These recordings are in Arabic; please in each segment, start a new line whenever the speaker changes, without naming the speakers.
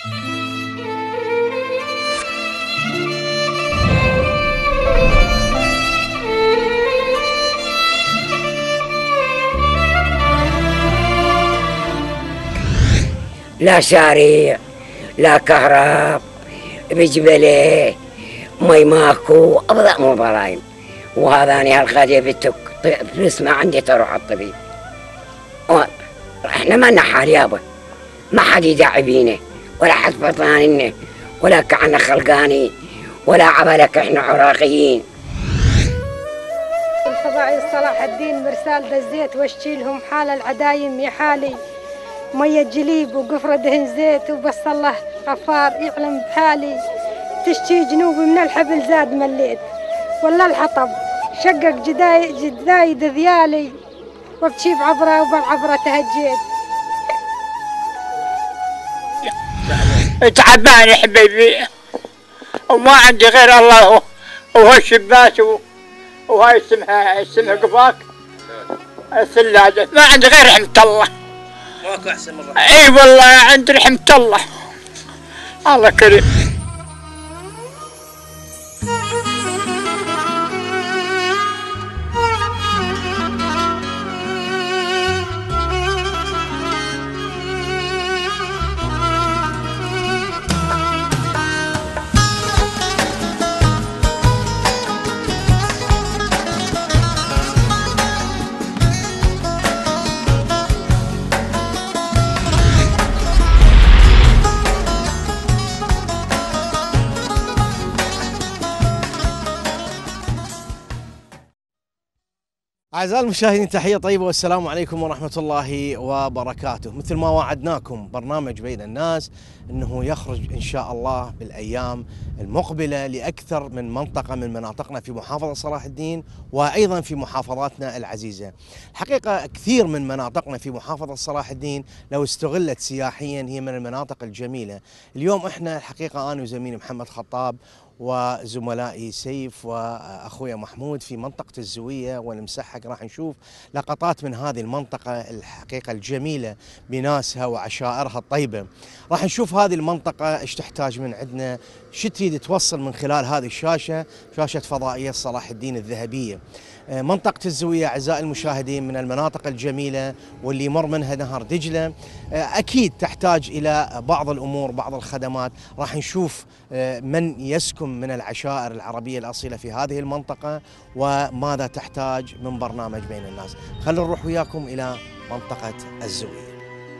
لا شارع، لا كهرب، بجبله مي ماكو، ابدا مو برايم. وهذاني هالغادية بتك فلوس ما عندي تروح على الطبيب. احنا ما لنا حال يابا، ما حد يدعي بينا ولا حد فطاننا ولا كعنا خلقاني ولا عبالك احنا عراقيين.
الفضائي صلاح الدين مرسال دزيت واشتيلهم حال العدايم يا حالي، مية جليب وقفرة دهن زيت وبس الله غفار يعلم بحالي. تشتي جنوبي من الحبل زاد مليت ولا الحطب شقق جدايد ذيالي، وبتشيب عبرة وبالعبرة تهجيت.
تعبان حبيبي وما عندي غير الله وهالشباس وهاي اسمها قفاك الثلاجة، ما عندي غير رحمة الله.
ماكو احسن من رحمة.
اي والله عندي رحمة الله، الله كريم.
أعزائي المشاهدين تحية طيبة والسلام عليكم ورحمة الله وبركاته. مثل ما وعدناكم برنامج بين الناس أنه يخرج إن شاء الله بالأيام المقبلة لأكثر من منطقة من مناطقنا في محافظة صلاح الدين وأيضا في محافظاتنا العزيزة. الحقيقة كثير من مناطقنا في محافظة صلاح الدين لو استغلت سياحيا هي من المناطق الجميلة. اليوم احنا الحقيقة أنا وزميلي محمد خطاب وزملائي سيف واخويا محمود في منطقة الزوية والمسحق، راح نشوف لقطات من هذه المنطقة الحقيقة الجميلة بناسها وعشائرها الطيبة. راح نشوف هذه المنطقة ايش تحتاج من عندنا، شو تريد توصل من خلال هذه الشاشة، شاشة فضائية صلاح الدين الذهبية. منطقة الزوية أعزائي المشاهدين من المناطق الجميلة واللي يمر منها نهر دجلة، أكيد تحتاج إلى بعض الأمور بعض الخدمات. راح نشوف من يسكن من العشائر العربية الأصيلة في هذه المنطقة وماذا تحتاج من برنامج بين الناس. خلونا نروح وياكم إلى منطقة الزوية.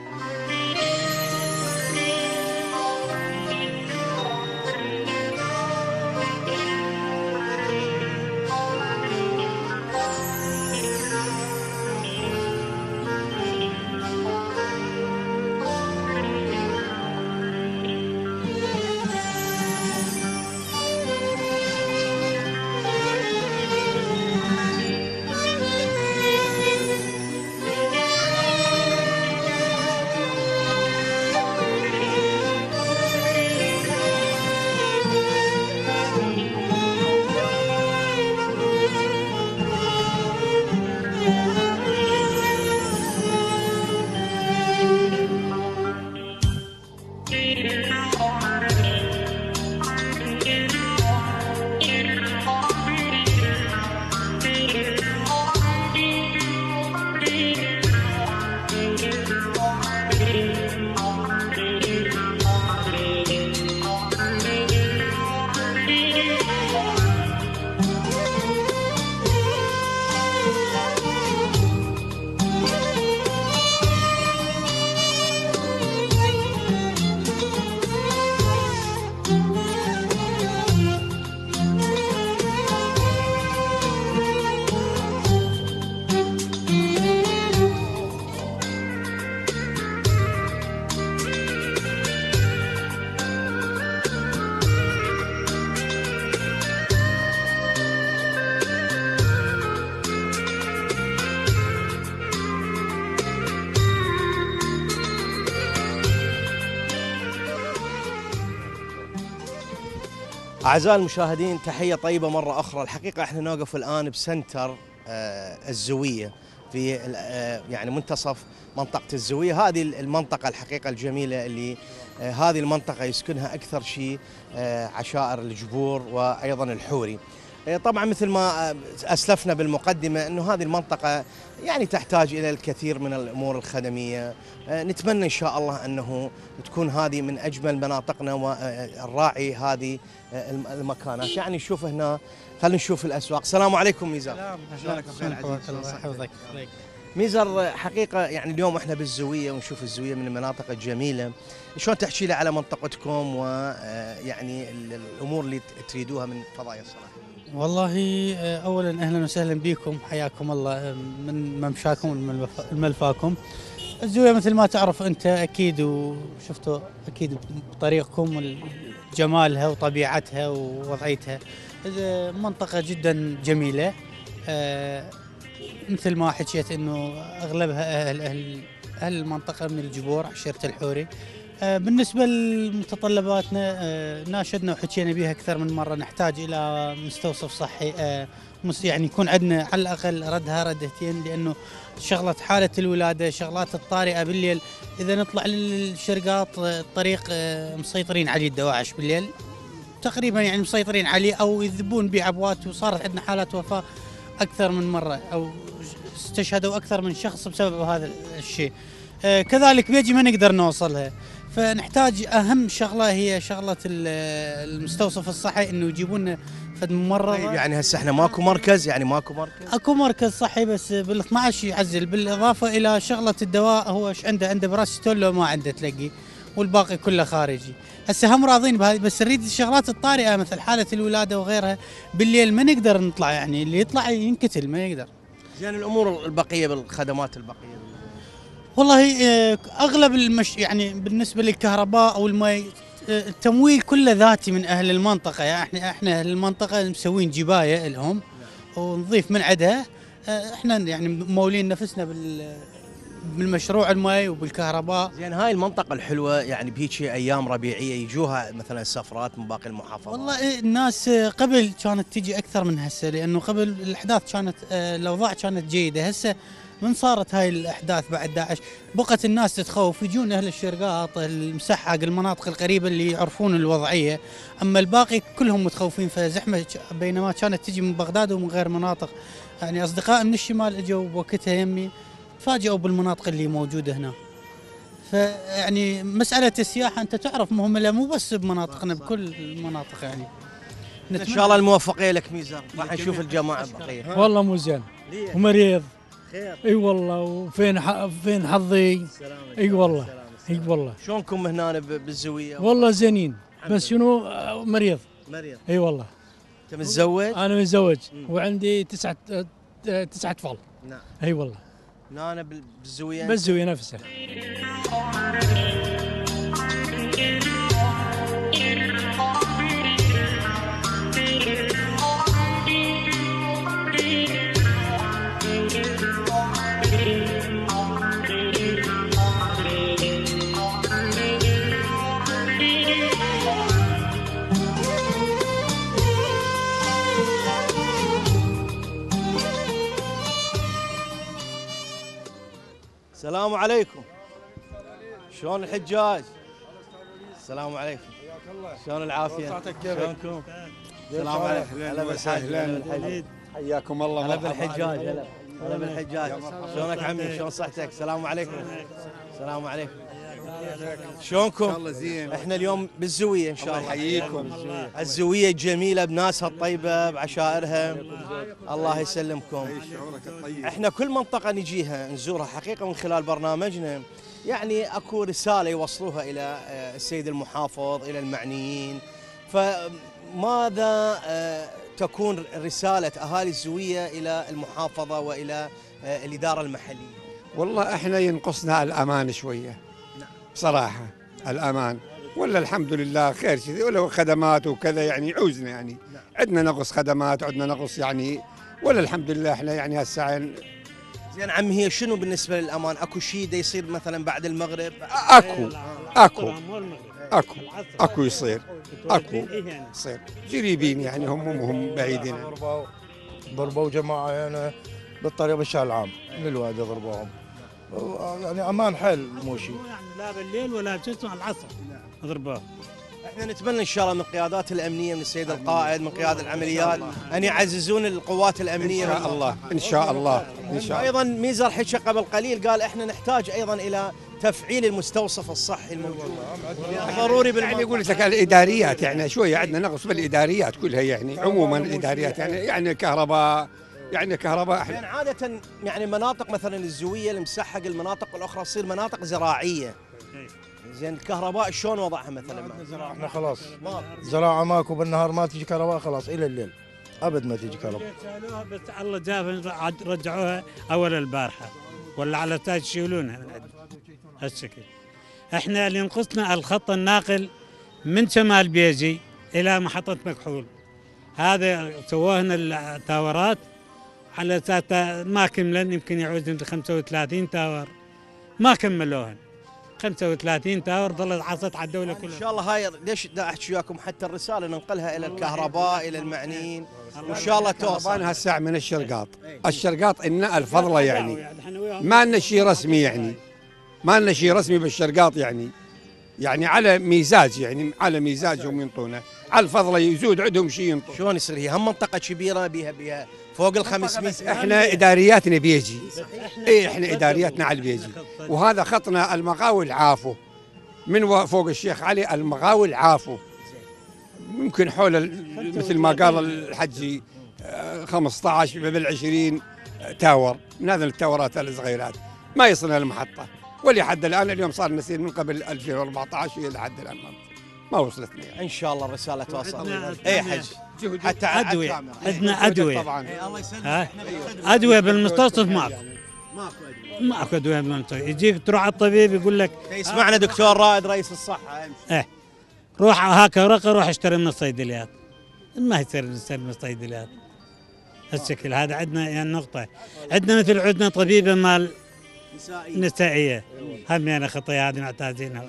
أعزائي المشاهدين تحية طيبة مرة أخرى. الحقيقة احنا نوقف الآن بسنتر الزوية في يعني منتصف منطقة الزوية. هذه المنطقة الحقيقة الجميلة اللي هذه المنطقة يسكنها أكثر شيء عشائر الجبور وأيضا الحوري. طبعا مثل ما أسلفنا بالمقدمة أنه هذه المنطقة يعني تحتاج إلى الكثير من الأمور الخدمية. نتمنى إن شاء الله أنه تكون هذه من أجمل مناطقنا والراعي هذه المكانات. يعني نشوف هنا، خلينا نشوف الأسواق. السلام عليكم ميزر. شلونك
الله يحفظك.
ميزر، حقيقة يعني اليوم احنا بالزوية ونشوف الزوية من المناطق الجميلة. شلون تحكي لي على منطقتكم ويعني الأمور اللي تريدوها من فضايا الصراحة؟
والله اولا اهلا وسهلا بكم، حياكم الله من ممشاكم وملفاكم. الزوية مثل ما تعرف انت اكيد وشفتوا اكيد بطريقكم جمالها وطبيعتها ووضعيتها. منطقة جدا جميلة، مثل ما حكيت انه اغلبها اهل المنطقة من الجبور عشيرة الحوري. بالنسبة لمتطلباتنا ناشدنا وحكينا بها أكثر من مرة، نحتاج إلى مستوصف صحي، يعني يكون عندنا على الأقل ردتين، لأنه شغلة حالة الولادة، شغلات الطارئة بالليل، إذا نطلع للشرقاط الطريق مسيطرين عليه الدواعش بالليل تقريبا، يعني مسيطرين عليه أو يذبون بعبوات، وصارت عندنا حالات وفاة أكثر من مرة أو استشهدوا أكثر من شخص بسبب هذا الشيء. كذلك بيجي ما نقدر نوصلها، فنحتاج أهم شغلة هي شغلة المستوصف الصحي، إنه يجيبون لنا فد ممرضة.
طيب يعني هسه احنا ماكو مركز، يعني ماكو مركز؟
اكو مركز صحي بس بال12 يعزل، بالاضافة الى شغلة الدواء هو ايش عنده براستول لو ما عنده تلقي، والباقي كله خارجي. هسه هم راضين بهذه، بس نريد الشغلات الطارئة مثل حالة الولادة وغيرها بالليل ما نقدر نطلع، يعني اللي يطلع ينقتل ما يقدر.
زين الامور البقية بالخدمات البقية؟
والله اغلب يعني بالنسبة للكهرباء او المي التمويل كله ذاتي من اهل المنطقة، يعني احنا اهل المنطقة مسوين جباية لهم ونضيف من عدها، احنا يعني مولين نفسنا بالمشروع المي وبالكهرباء.
زين هاي المنطقة الحلوة يعني بهيك ايام ربيعية يجوها مثلا سفرات من باقي المحافظات؟
والله الناس قبل كانت تجي اكثر من هسه، لانه قبل الاحداث كانت الاوضاع كانت جيدة. هسه من صارت هاي الاحداث بعد داعش بقت الناس تتخوف، يجون اهل الشرقاط المسحق المناطق القريبة اللي يعرفون الوضعية، اما الباقي كلهم متخوفين فزحمة، بينما كانت تجي من بغداد ومن غير مناطق. يعني اصدقاء من الشمال اجوا بوقتها يمي تفاجئوا بالمناطق اللي موجودة هنا. فيعني مسألة السياحة انت تعرف مهمة مو بس بمناطقنا، بكل المناطق. يعني
ان شاء الله الموفقية لك ميزان، راح نشوف الجماعة البقية.
والله مو زين ومريض.
خير.
اي والله، وفين حظي. اي والله. اي والله.
شلونكم هنا بالزوية؟
والله زينين، بس شنو مريض. اي والله.
انت متزوج؟
انا متزوج وعندي تسعة اطفال.
نعم.
اي والله.
هنا بالزوية؟
بالزوية نفسها.
السلام عليكم. شلون الحجاج؟ السلام عليكم. شلون العافية؟ شلونكم؟ السلام عليكم. هلا بالحجاج.
حياكم الله.
هلا بالحجاج. هلا بالحجاج. شلونك عمي؟ شلون صحتك؟ السلام عليكم. السلام عليكم. شلونكم؟
ان شاء الله زين.
احنا اليوم بالزوية ان شاء الله.
يحييكم.
الزوية جميلة بناسها الطيبة بعشائرها. الله يسلمكم.
شعورك الطيب.
احنا كل منطقة نجيها نزورها حقيقة من خلال برنامجنا، يعني اكو رسالة يوصلوها الى السيد المحافظ، الى المعنيين. فماذا تكون رسالة اهالي الزوية الى المحافظة والى الإدارة المحلية؟
والله احنا ينقصنا الامان شوية. بصراحة الامان، ولا الحمد لله خير كذي، ولو خدمات وكذا يعني يعوزنا، يعني عندنا نقص خدمات، عندنا نقص يعني، ولا الحمد لله احنا يعني هالساعة.
زين عم، هي شنو بالنسبة للأمان؟ اكو شيء دا يصير مثلا بعد المغرب؟
اكو يصير، اكو يصير قريبين، يعني هم بعيدين.
ضربوا جماعة هنا بالطريق بالشارع العام للوادي يضربوهم. يعني امان حيل موشي.
يعني لا بالليل ولا بتسمع العصر ضربوه.
احنا نتمنى ان شاء الله من القيادات الامنيه، من السيد القائد، من قياده العمليات، ان يعززون القوات الامنيه.
ان شاء الله ان شاء الله ان شاء الله.
ايضا ميزر حكى قبل قليل قال احنا نحتاج ايضا الى تفعيل المستوصف الصحي الموجود. ضروري
يعني قلت لك الاداريات يعني شويه عندنا نقص بالاداريات كلها يعني عموما الاداريات يعني كهرباء احنا
يعني عاده يعني مناطق مثلا الزويه المسحق المناطق الاخرى تصير مناطق زراعيه. زين الكهرباء شلون وضعها مثلا؟
احنا خلاص زراعه ماكو، بالنهار ما تجي كهرباء خلاص الى الليل ابد ما تجي كهرباء.
سالوها بس الله جاب رجعوها اول البارحه ولا على اساس يشيلونها من هالشكل. احنا اللي ينقصنا الخط الناقل من شمال بيجي الى محطه مكحول، هذا سووه لنا التاورات على اساس ما كملن، يمكن يعوز 35 تاور ما كملوهن. 35 تاور ظلت عصت على الدوله كلها.
ان شاء الله هاي ليش دا احكي وياكم حتى الرساله ننقلها الى الكهرباء الى المعنيين وان شاء الله توصل.
انا هالساعه من الشرقاط ان الفضله يعني ما لنا شيء رسمي، يعني ما لنا شيء رسمي بالشرقاط يعني على ميزاج، يعني على ميزاجهم ينطونه على الفضله يزود عندهم شيء ينطون.
شلون يصير؟ هي هم منطقه كبيره بها فوق ال 500.
احنا ادارياتنا بيجي احنا ادارياتنا على البيجي، وهذا خطنا المقاول عافو من فوق الشيخ علي، المقاول عافو ممكن حول مثل ما قال الحجي 15 بال20 تاور من هذه التاورات الصغيرات ما يصلنا المحطه، ولحد الان اليوم صار نسير من قبل 2014 الى لحد الان ما وصلتنا يعني.
ان شاء الله الرساله توصل. اي حج حتى
ادويه عندنا ادويه طبعا. ادويه بالمستوصف ماكو ادويه بالمستوصف. يجيك تروح على الطبيب يقول لك
يسمعنا دكتور رائد رئيس الصحه.
روح هاك ورقه روح اشتري من الصيدليات. ما يصير نشتري من الصيدليات هالشكل هذا. عندنا يعني نقطه، عندنا مثل عندنا طبيبه مال نسائيه هم يعني خطيه هذه معتازينها.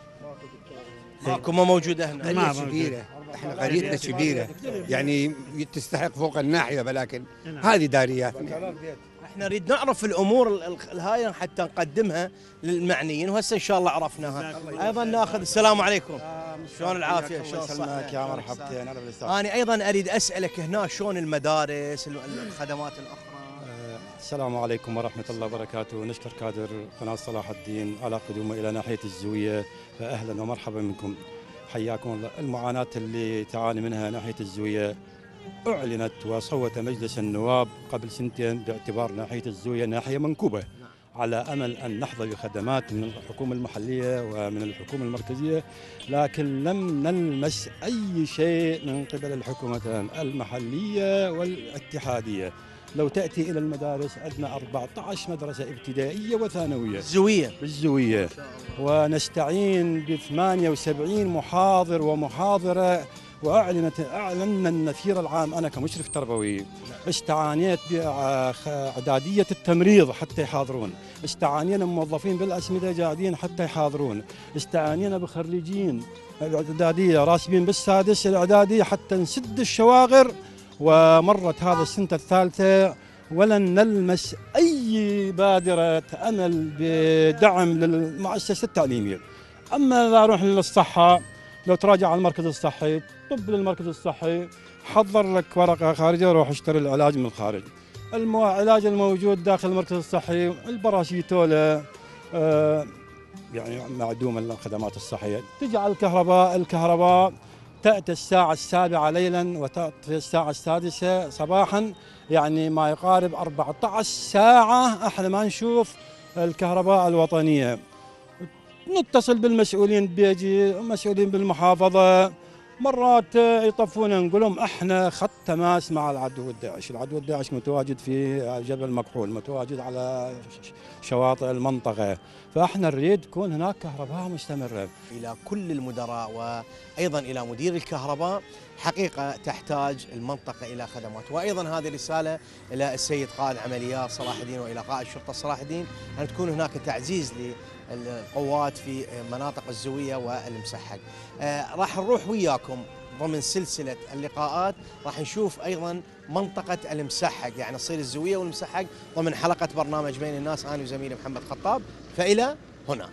ماكو ما موجوده هنا.
ما كبيره، احنا قريتنا كبيره يعني تستحق فوق الناحيه، ولكن هذه دارياتنا.
احنا نريد نعرف الامور هاي حتى نقدمها للمعنيين، وهسه ان شاء الله عرفناها. ايضا ناخذ السلام عليكم. شلون العافيه؟ شلون الصحه؟
يا مرحبتين.
انا ايضا اريد اسالك هنا شلون المدارس الخدمات الاخرى؟
السلام عليكم ورحمة الله وبركاته. نشكر كادر قناة صلاح الدين على قدومه إلى ناحية الزوية، فأهلا ومرحبا بكم، حياكم الله. المعاناة اللي تعاني منها ناحية الزوية أعلنت وصوت مجلس النواب قبل سنتين باعتبار ناحية الزوية ناحية منكوبة، على أمل أن نحظى بخدمات من الحكومة المحلية ومن الحكومة المركزية، لكن لم نلمس أي شيء من قبل الحكومتين المحلية والاتحادية. لو تأتي إلى المدارس عندنا 14 مدرسة ابتدائية وثانوية بالزوية، ونستعين ب 78 محاضر ومحاضرة، وأعلنا النفير العام. أنا كمشرف تربوي استعانيت بإعدادية التمريض حتى يحاضرون، استعانينا بموظفين بالأسمدة جاهدين حتى يحاضرون، استعانينا بخريجين الإعدادية راسبين بالسادس الإعدادي حتى نسد الشواغر، ومرت هذا السنة الثالثة ولن نلمس أي بادرة أمل بدعم للمؤسسة التعليمية. أما إذا نروح للصحة، لو تراجع على المركز الصحي، طب للمركز الصحي حضر لك ورقة خارجة روح اشتري العلاج من الخارج. العلاج الموجود داخل المركز الصحي الباراسيتولا يعني معدوم الخدمات الصحية. تجي على الكهرباء تأتي الساعة 7 ليلا وتأتي الساعة 6 صباحا، يعني ما يقارب 14 ساعة احنا ما نشوف الكهرباء الوطنية. نتصل بالمسؤولين بيجي مسؤولين بالمحافظة، مرات يطفون نقول لهم احنا خط تماس مع العدو الداعش، العدو الداعش متواجد في جبل مكحول، متواجد على شواطئ المنطقة، فاحنا نريد تكون هناك كهرباء مستمرة.
إلى كل المدراء وأيضا إلى مدير الكهرباء، حقيقة تحتاج المنطقة إلى خدمات. وأيضا هذه رسالة إلى السيد قائد عمليات صلاح الدين وإلى قائد شرطة صلاح الدين أن تكون هناك تعزيز للقوات في مناطق الزوية والمسحق. راح نروح وياكم ضمن سلسلة اللقاءات راح نشوف أيضا منطقة المسحق، يعني تصير الزوية والمسحق ضمن حلقة برنامج بين الناس، أنا وزميلي محمد خطاب. فإلى هناك.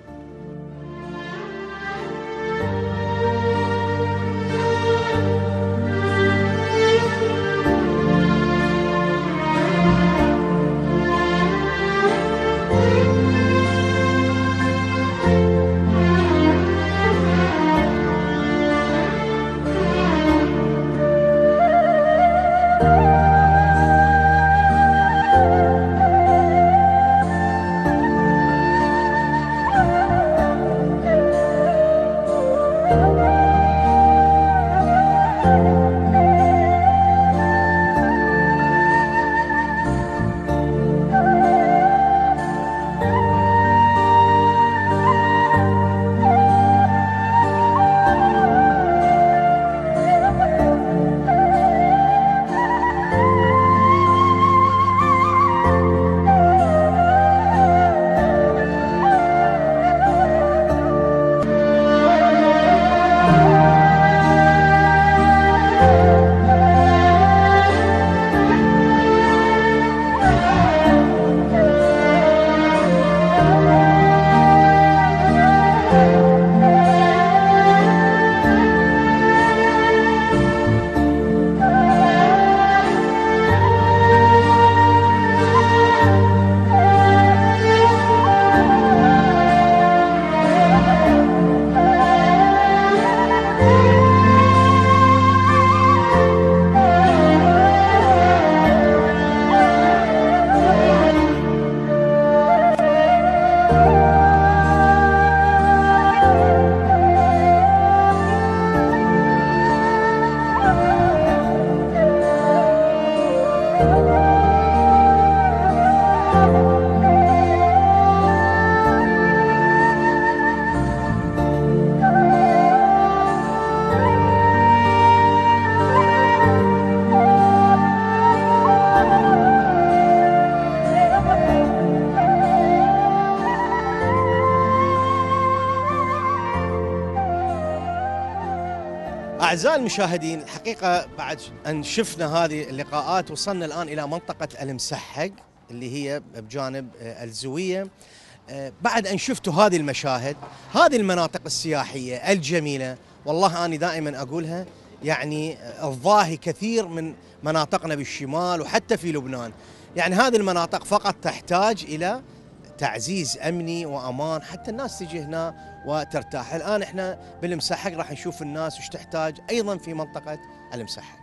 أعزائي المشاهدين، الحقيقة بعد أن شفنا هذه اللقاءات وصلنا الآن إلى منطقة المسحق اللي هي بجانب الزوية. بعد أن شفتوا هذه المشاهد، هذه المناطق السياحية الجميلة، والله أنا دائما أقولها يعني الضاهي كثير من مناطقنا بالشمال وحتى في لبنان. يعني هذه المناطق فقط تحتاج إلى تعزيز أمني وأمان حتى الناس تجي هنا وترتاح. الآن احنا بالمسحق راح نشوف الناس وش تحتاج أيضا في منطقة المسحق.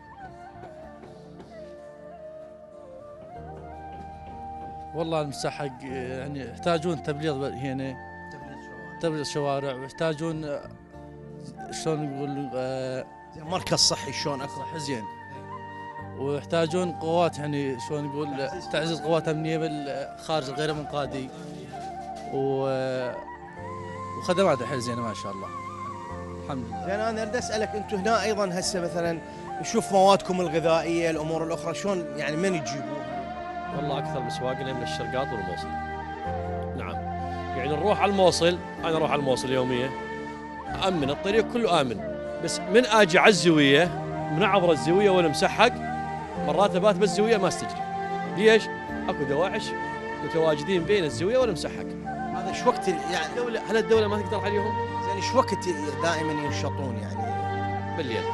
والله المسحق يعني يحتاجون تبليط هنا، تبليط شوارع، ويحتاجون شلون نقول
مركز صحي شلون
صحي زين، ويحتاجون قوات يعني شلون نقول تعزيز قوات امنيه بالخارج غير منقادي، وخدمات حيل زينه ما شاء الله الحمد لله.
زين، انا اريد اسالك انتم هنا ايضا هسه مثلا نشوف موادكم الغذائيه، الامور الاخرى شلون يعني من تجيبوها؟
والله اكثر مسواقنا من الشرقاط والموصل. نعم، يعني نروح على الموصل، انا اروح على الموصل يوميا، امن الطريق كله امن، بس من اجي على الزويه من اعبر الزويه والمسحق مرات ابات بالزويه ما استجري. ليش؟ اكو دواعش متواجدين بين الزويه والمسحق.
هذا ايش وقت يعني
هل الدوله ما تقدر عليهم؟
زين، ايش وقت دائما ينشطون يعني؟
بالليل.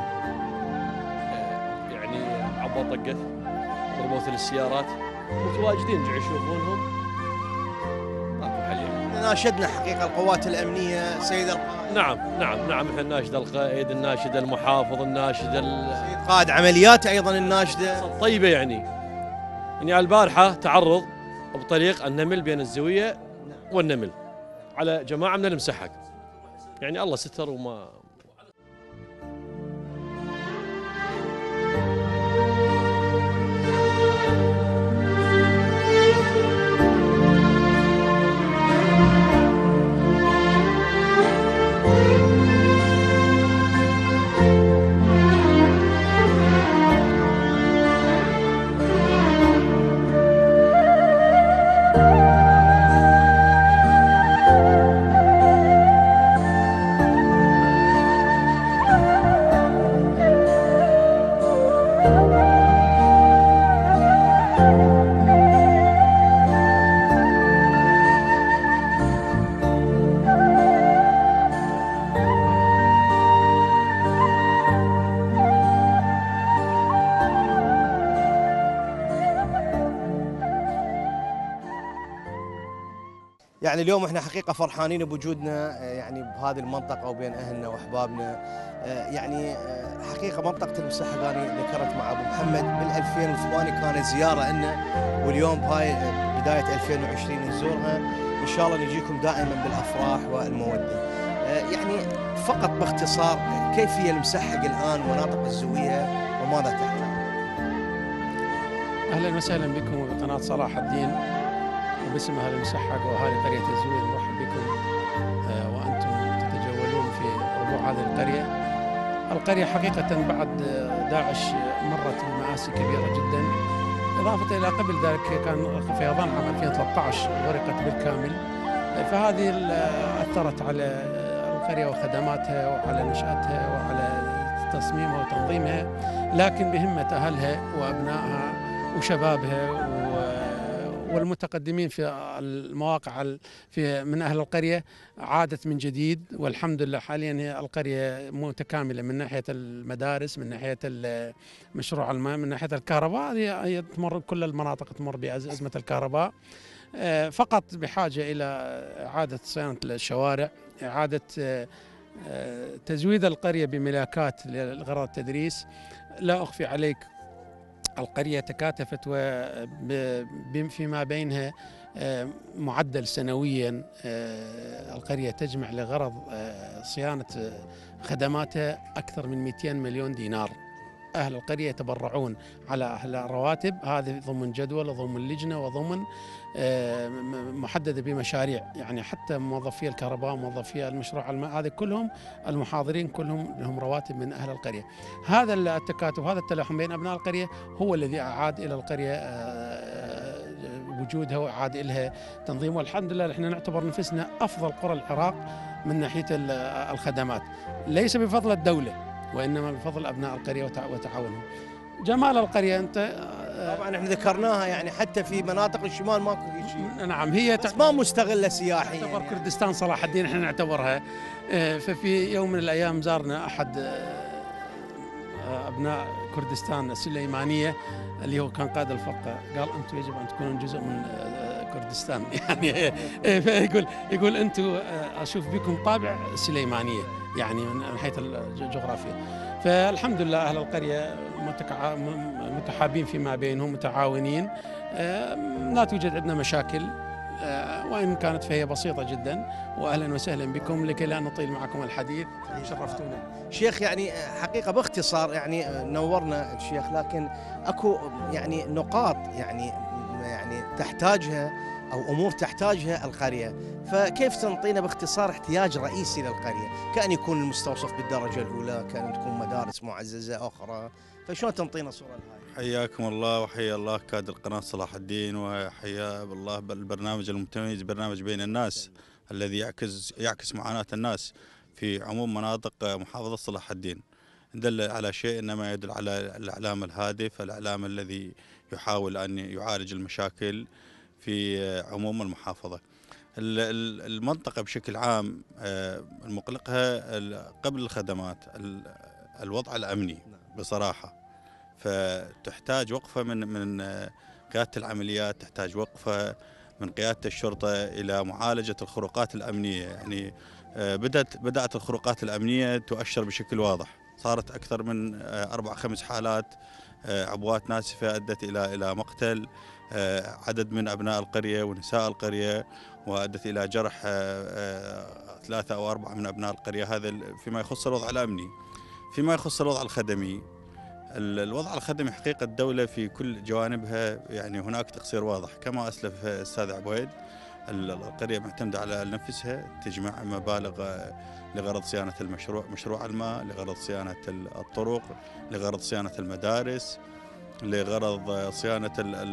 يعني عبوا طقت، ضربوا السيارات، متواجدين جاي يشوفونهم. ماكو حل يعني.
ناشدنا حقيقه القوات الامنيه، سيد القائد.
نعم مثل الناشد القائد، الناشد المحافظ، الناشد
سيد قائد عمليات ايضا الناشده
طيبه يعني البارحه تعرض بطريق النمل بين الزويه والنمل على جماعه من المسحق، يعني الله ستر وما
يعني اليوم احنا حقيقه فرحانين بوجودنا يعني بهذه المنطقه وبين اهلنا واحبابنا. يعني حقيقه منطقه المسحقاني ذكرت مع ابو محمد بال2008 كانت زياره لنا، واليوم بهاي بدايه 2020 نزورها. ان شاء الله نجيكم دائما بالافراح والموده. يعني فقط باختصار كيف هي المسحق الان ومناطق الزويه وماذا تحتاج؟
اهلا وسهلا بكم وبقناه صلاح الدين وباسم اهل المسحق واهالي قريه الزويه. نرحب بكم وانتم تتجولون في ربوع هذه القريه. القريه حقيقه بعد داعش مرت بمآسي كبيره جدا، اضافه الى قبل ذلك كان فيضان عام 2013 غرقت بالكامل، فهذه اثرت على القريه وخدماتها وعلى نشاتها وعلى تصميمها وتنظيمها، لكن بهمه اهلها وابنائها وشبابها والمتقدمين في المواقع في من اهل القريه عادت من جديد، والحمد لله حاليا هي القريه متكامله من ناحيه المدارس، من ناحيه مشروع الماء، من ناحيه الكهرباء. هي تمر كل المناطق تمر بازمه الكهرباء، فقط بحاجه الى اعاده صيانه الشوارع، اعاده تزويد القريه بملاكات لغرض التدريس. لا اخفي عليك القرية تكاتفت وفيما بينها معدل سنويا القرية تجمع لغرض صيانة خدماتها أكثر من 200 مليون دينار. أهل القرية يتبرعون على أهل الرواتب، هذه ضمن جدول وضمن لجنة وضمن محددة بمشاريع، يعني حتى موظفي الكهرباء موظفي المشروع الماء هذه كلهم المحاضرين كلهم لهم رواتب من أهل القرية. هذا التكاتف هذا التلاحم بين أبناء القرية هو الذي أعاد إلى القرية وجودها وأعاد إلها تنظيم، والحمد لله نحن نعتبر نفسنا أفضل قرى العراق من ناحية الخدمات، ليس بفضل الدولة وإنما بفضل أبناء القرية وتعاونهم. جمال القرية أنت
طبعا احنا ذكرناها، يعني حتى في مناطق الشمال ماكو شيء.
نعم، هي
بس ما مستغلة سياحيا.
تعتبر يعني كردستان صلاح الدين احنا نعتبرها. ففي يوم من الأيام زارنا أحد أبناء كردستان السليمانية اللي هو كان قائد الفرقة، قال أنتم يجب أن تكونون جزء من كردستان يعني. يقول أنتم أشوف بكم طابع سليمانية يعني من حيث الجغرافيا. فالحمد لله أهل القرية متحابين فيما بينهم، متعاونين، لا توجد عندنا مشاكل وإن كانت فهي بسيطة جدا. وأهلا وسهلا بكم، لكي لا نطيل معكم الحديث شرفتونا.
شيخ يعني حقيقة باختصار يعني نورنا الشيخ، لكن أكو يعني نقاط يعني تحتاجها أو أمور تحتاجها القرية، فكيف تنطينا باختصار احتياج رئيسي للقرية؟ كأن يكون المستوصف بالدرجة الأولى، كأن تكون مدارس معززة أخرى، فشلون تنطينا صورة لهاي؟
حياكم الله وحيا الله كادر قناة صلاح الدين، وحيا بالله بالبرنامج المتميز، برنامج بين الناس الذي يعكس معاناة الناس في عموم مناطق محافظة صلاح الدين. دل على شيء إنما يدل على الإعلام الهادف، الإعلام الذي يحاول أن يعالج المشاكل في عموم المحافظة. المنطقة بشكل عام المقلقها قبل الخدمات الوضع الأمني بصراحة، فتحتاج وقفة من قيادة العمليات، تحتاج وقفة من قيادة الشرطة إلى معالجة الخروقات الأمنية. يعني بدأت الخروقات الأمنية تؤشر بشكل واضح، صارت أكثر من 4-5 حالات عبوات ناسفة أدت إلى مقتل عدد من أبناء القرية ونساء القرية، وأدت إلى جرح 3 أو 4 من أبناء القرية. هذا فيما يخص الوضع الأمني. فيما يخص الوضع الخدمي، الوضع الخدمي حقيقة الدولة في كل جوانبها يعني هناك تقصير واضح. كما أسلف الأستاذ عبويد، القرية معتمدة على نفسها، تجمع مبالغ لغرض صيانة مشروع الماء، لغرض صيانة الطرق، لغرض صيانة المدارس، لغرض صيانة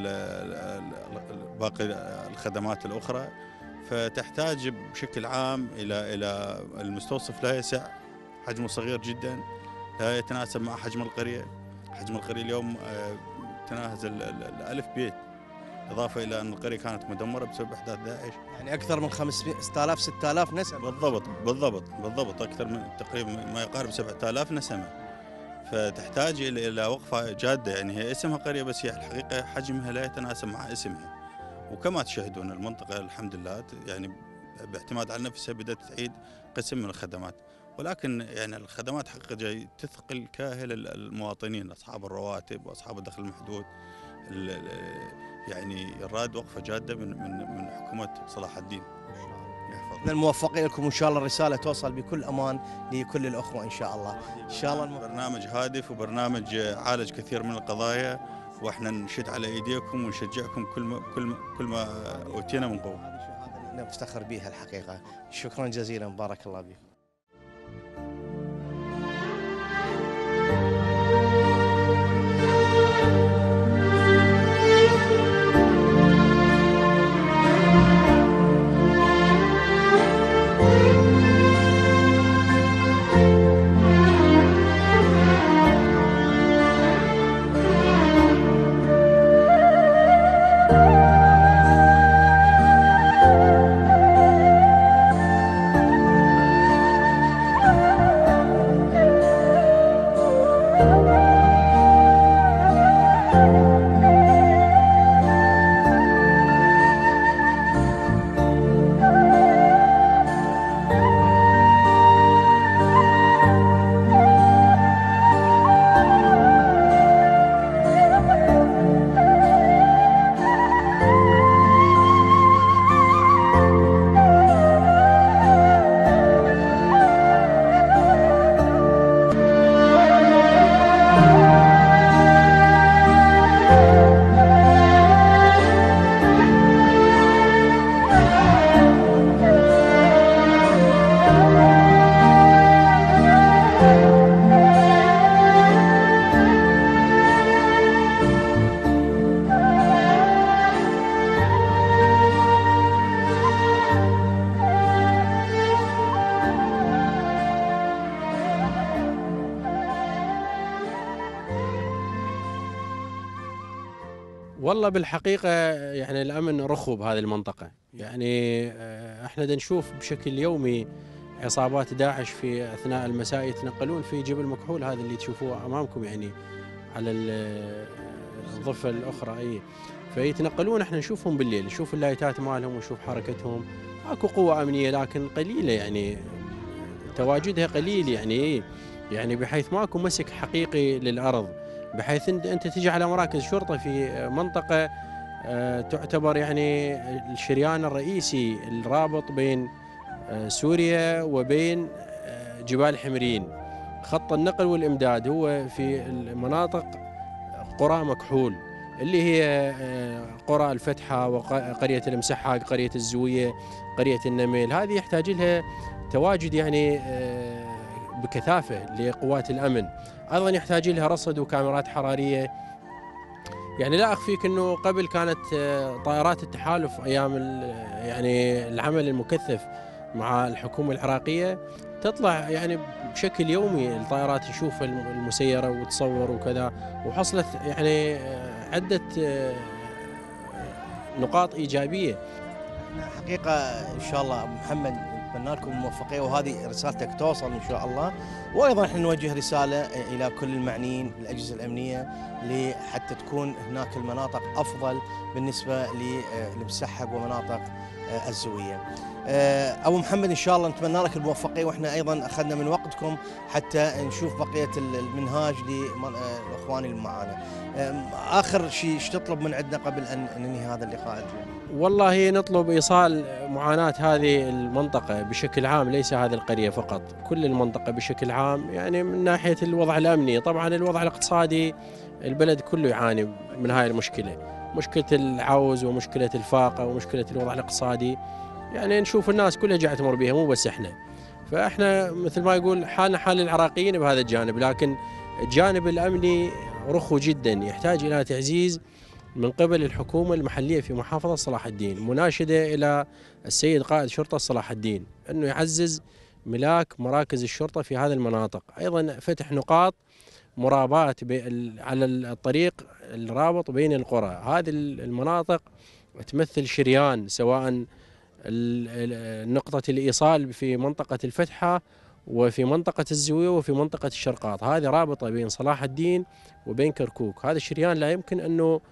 باقي الخدمات الأخرى. فتحتاج بشكل عام إلى المستوصف لا يسع، حجمه صغير جدا، لا يتناسب مع حجم القرية. حجم القرية اليوم تناهز 1000 بيت، إضافة إلى أن القرية كانت مدمرة بسبب أحداث داعش.
يعني أكثر من 5000-6000 نسمة.
بالضبط أكثر من تقريبا ما يقارب 7000 نسمة. فتحتاج إلى وقفة جادة. يعني هي اسمها قرية، بس هي الحقيقة حجمها لا يتناسب مع اسمها، وكما تشاهدون المنطقة الحمد لله يعني باعتماد على نفسها بدأت تعيد قسم من الخدمات، ولكن يعني الخدمات حقيقة جاي تثقل كاهل المواطنين أصحاب الرواتب وأصحاب الدخل المحدود. يعني الرائد وقفة جادة من حكومة صلاح الدين.
من الموفقين لكم، وإن شاء الله الرسالة توصل بكل أمان لكل الأخوة إن شاء الله. إن شاء الله
برنامج هادف وبرنامج عالج كثير من القضايا، واحنا نشد على ايديكم ونشجعكم كل ما اوتينا من قوه.
نفتخر بها الحقيقه. شكرا جزيلا، بارك الله بكم.
والله بالحقيقة يعني الأمن رخو بهذه المنطقة، يعني احنا نشوف بشكل يومي عصابات داعش في أثناء المساء يتنقلون في جبل مكحول، هذا اللي تشوفوه أمامكم يعني على الضفة الأخرى. أي فيتنقلون، احنا نشوفهم بالليل، نشوف اللايتات مالهم ونشوف حركتهم. اكو قوة أمنية لكن قليلة، يعني تواجدها قليل، يعني بحيث ماكو مسك حقيقي للأرض، بحيث أنت تجي على مراكز شرطة في منطقة تعتبر يعني الشريان الرئيسي الرابط بين سوريا وبين جبال حمرين. خط النقل والإمداد هو في المناطق قرى مكحول اللي هي قرى الفتحة وقرية المسحاق، قرية الزوية، قرية النميل. هذه يحتاج لها تواجد يعني بكثافة لقوات الأمن. أيضا يحتاج لها رصد وكاميرات حرارية. يعني لا أخفيك أنه قبل كانت طائرات التحالف أيام يعني العمل المكثف مع الحكومة العراقية تطلع يعني بشكل يومي الطائرات تشوف المسيرة وتصور وكذا، وحصلت يعني عدة نقاط إيجابية.
حقيقة إن شاء الله أبو محمد نتمنى لكم الموفقية، وهذه رسالتك توصل إن شاء الله. وأيضا احنا نوجه رسالة إلى كل المعنيين بالأجهزة الأمنية حتى تكون هناك المناطق أفضل بالنسبة للمسحق ومناطق الزوية. أبو محمد إن شاء الله نتمنى لك الموفقية، وإحنا أيضا أخذنا من وقتكم حتى نشوف بقية المنهاج للإخوان اللي معانا. آخر شيء ايش تطلب من عندنا قبل أن ننهي هذا اللقاء؟
والله نطلب إيصال معاناة هذه المنطقة بشكل عام، ليس هذه القرية فقط، كل المنطقة بشكل عام، يعني من ناحية الوضع الأمني. طبعا الوضع الاقتصادي البلد كله يعاني من هاي المشكلة، مشكلة العوز ومشكلة الفاقة ومشكلة الوضع الاقتصادي، يعني نشوف الناس كلها جاي تمر بها مو بس احنا. فاحنا مثل ما يقول حالنا حال العراقيين بهذا الجانب، لكن الجانب الأمني رخو جدا، يحتاج إلى تعزيز من قبل الحكومة المحلية في محافظة صلاح الدين. مناشدة إلى السيد قائد شرطة صلاح الدين أنه يعزز ملاك مراكز الشرطة في هذه المناطق. أيضا فتح نقاط مرابات على الطريق الرابط بين القرى. هذه المناطق تمثل شريان، سواء نقطة الإيصال في منطقة الفتحة وفي منطقة الزوية وفي منطقة الشرقاط، هذه رابطة بين صلاح الدين وبين كركوك. هذا الشريان لا يمكن أنه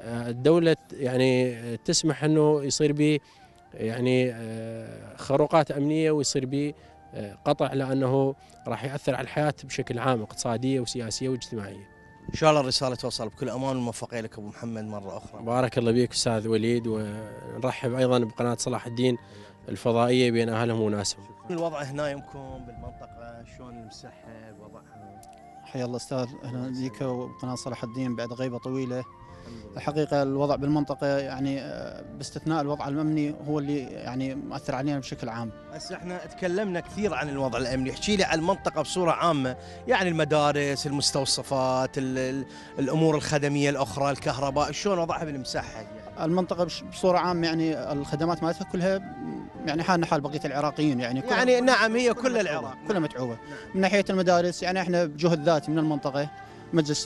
الدولة يعني تسمح أنه يصير به يعني خروقات أمنية ويصير به قطع، لأنه راح يأثر على الحياة بشكل عام، اقتصادية وسياسية واجتماعية.
ان شاء الله الرساله توصل بكل امان والموفقيه لك ابو محمد مره اخرى.
بارك الله بك استاذ وليد، ونرحب ايضا بقناه صلاح الدين الفضائيه بين اهلهم وناسهم.
الوضع هنا يمكن بالمنطقه شلون المسحب وضعها؟
حيا الله استاذ، اهلا بك وقناه صلاح الدين بعد غيبه طويله. الحقيقه الوضع بالمنطقه يعني باستثناء الوضع الامني هو اللي يعني مؤثر علينا بشكل عام.
هسه احنا تكلمنا كثير عن الوضع الامني، احكي لي عن المنطقه بصوره عامه، يعني المدارس، المستوصفات، الامور الخدميه الاخرى، الكهرباء، شلون وضعها بالمسحق يعني؟
المنطقه بصوره عامه يعني الخدمات مالتها كلها يعني حالنا حال بقيه العراقيين
يعني نعم هي كل العراق
كلها متعوبه. من ناحيه المدارس يعني احنا بجهد ذاتي من المنطقه، مجلس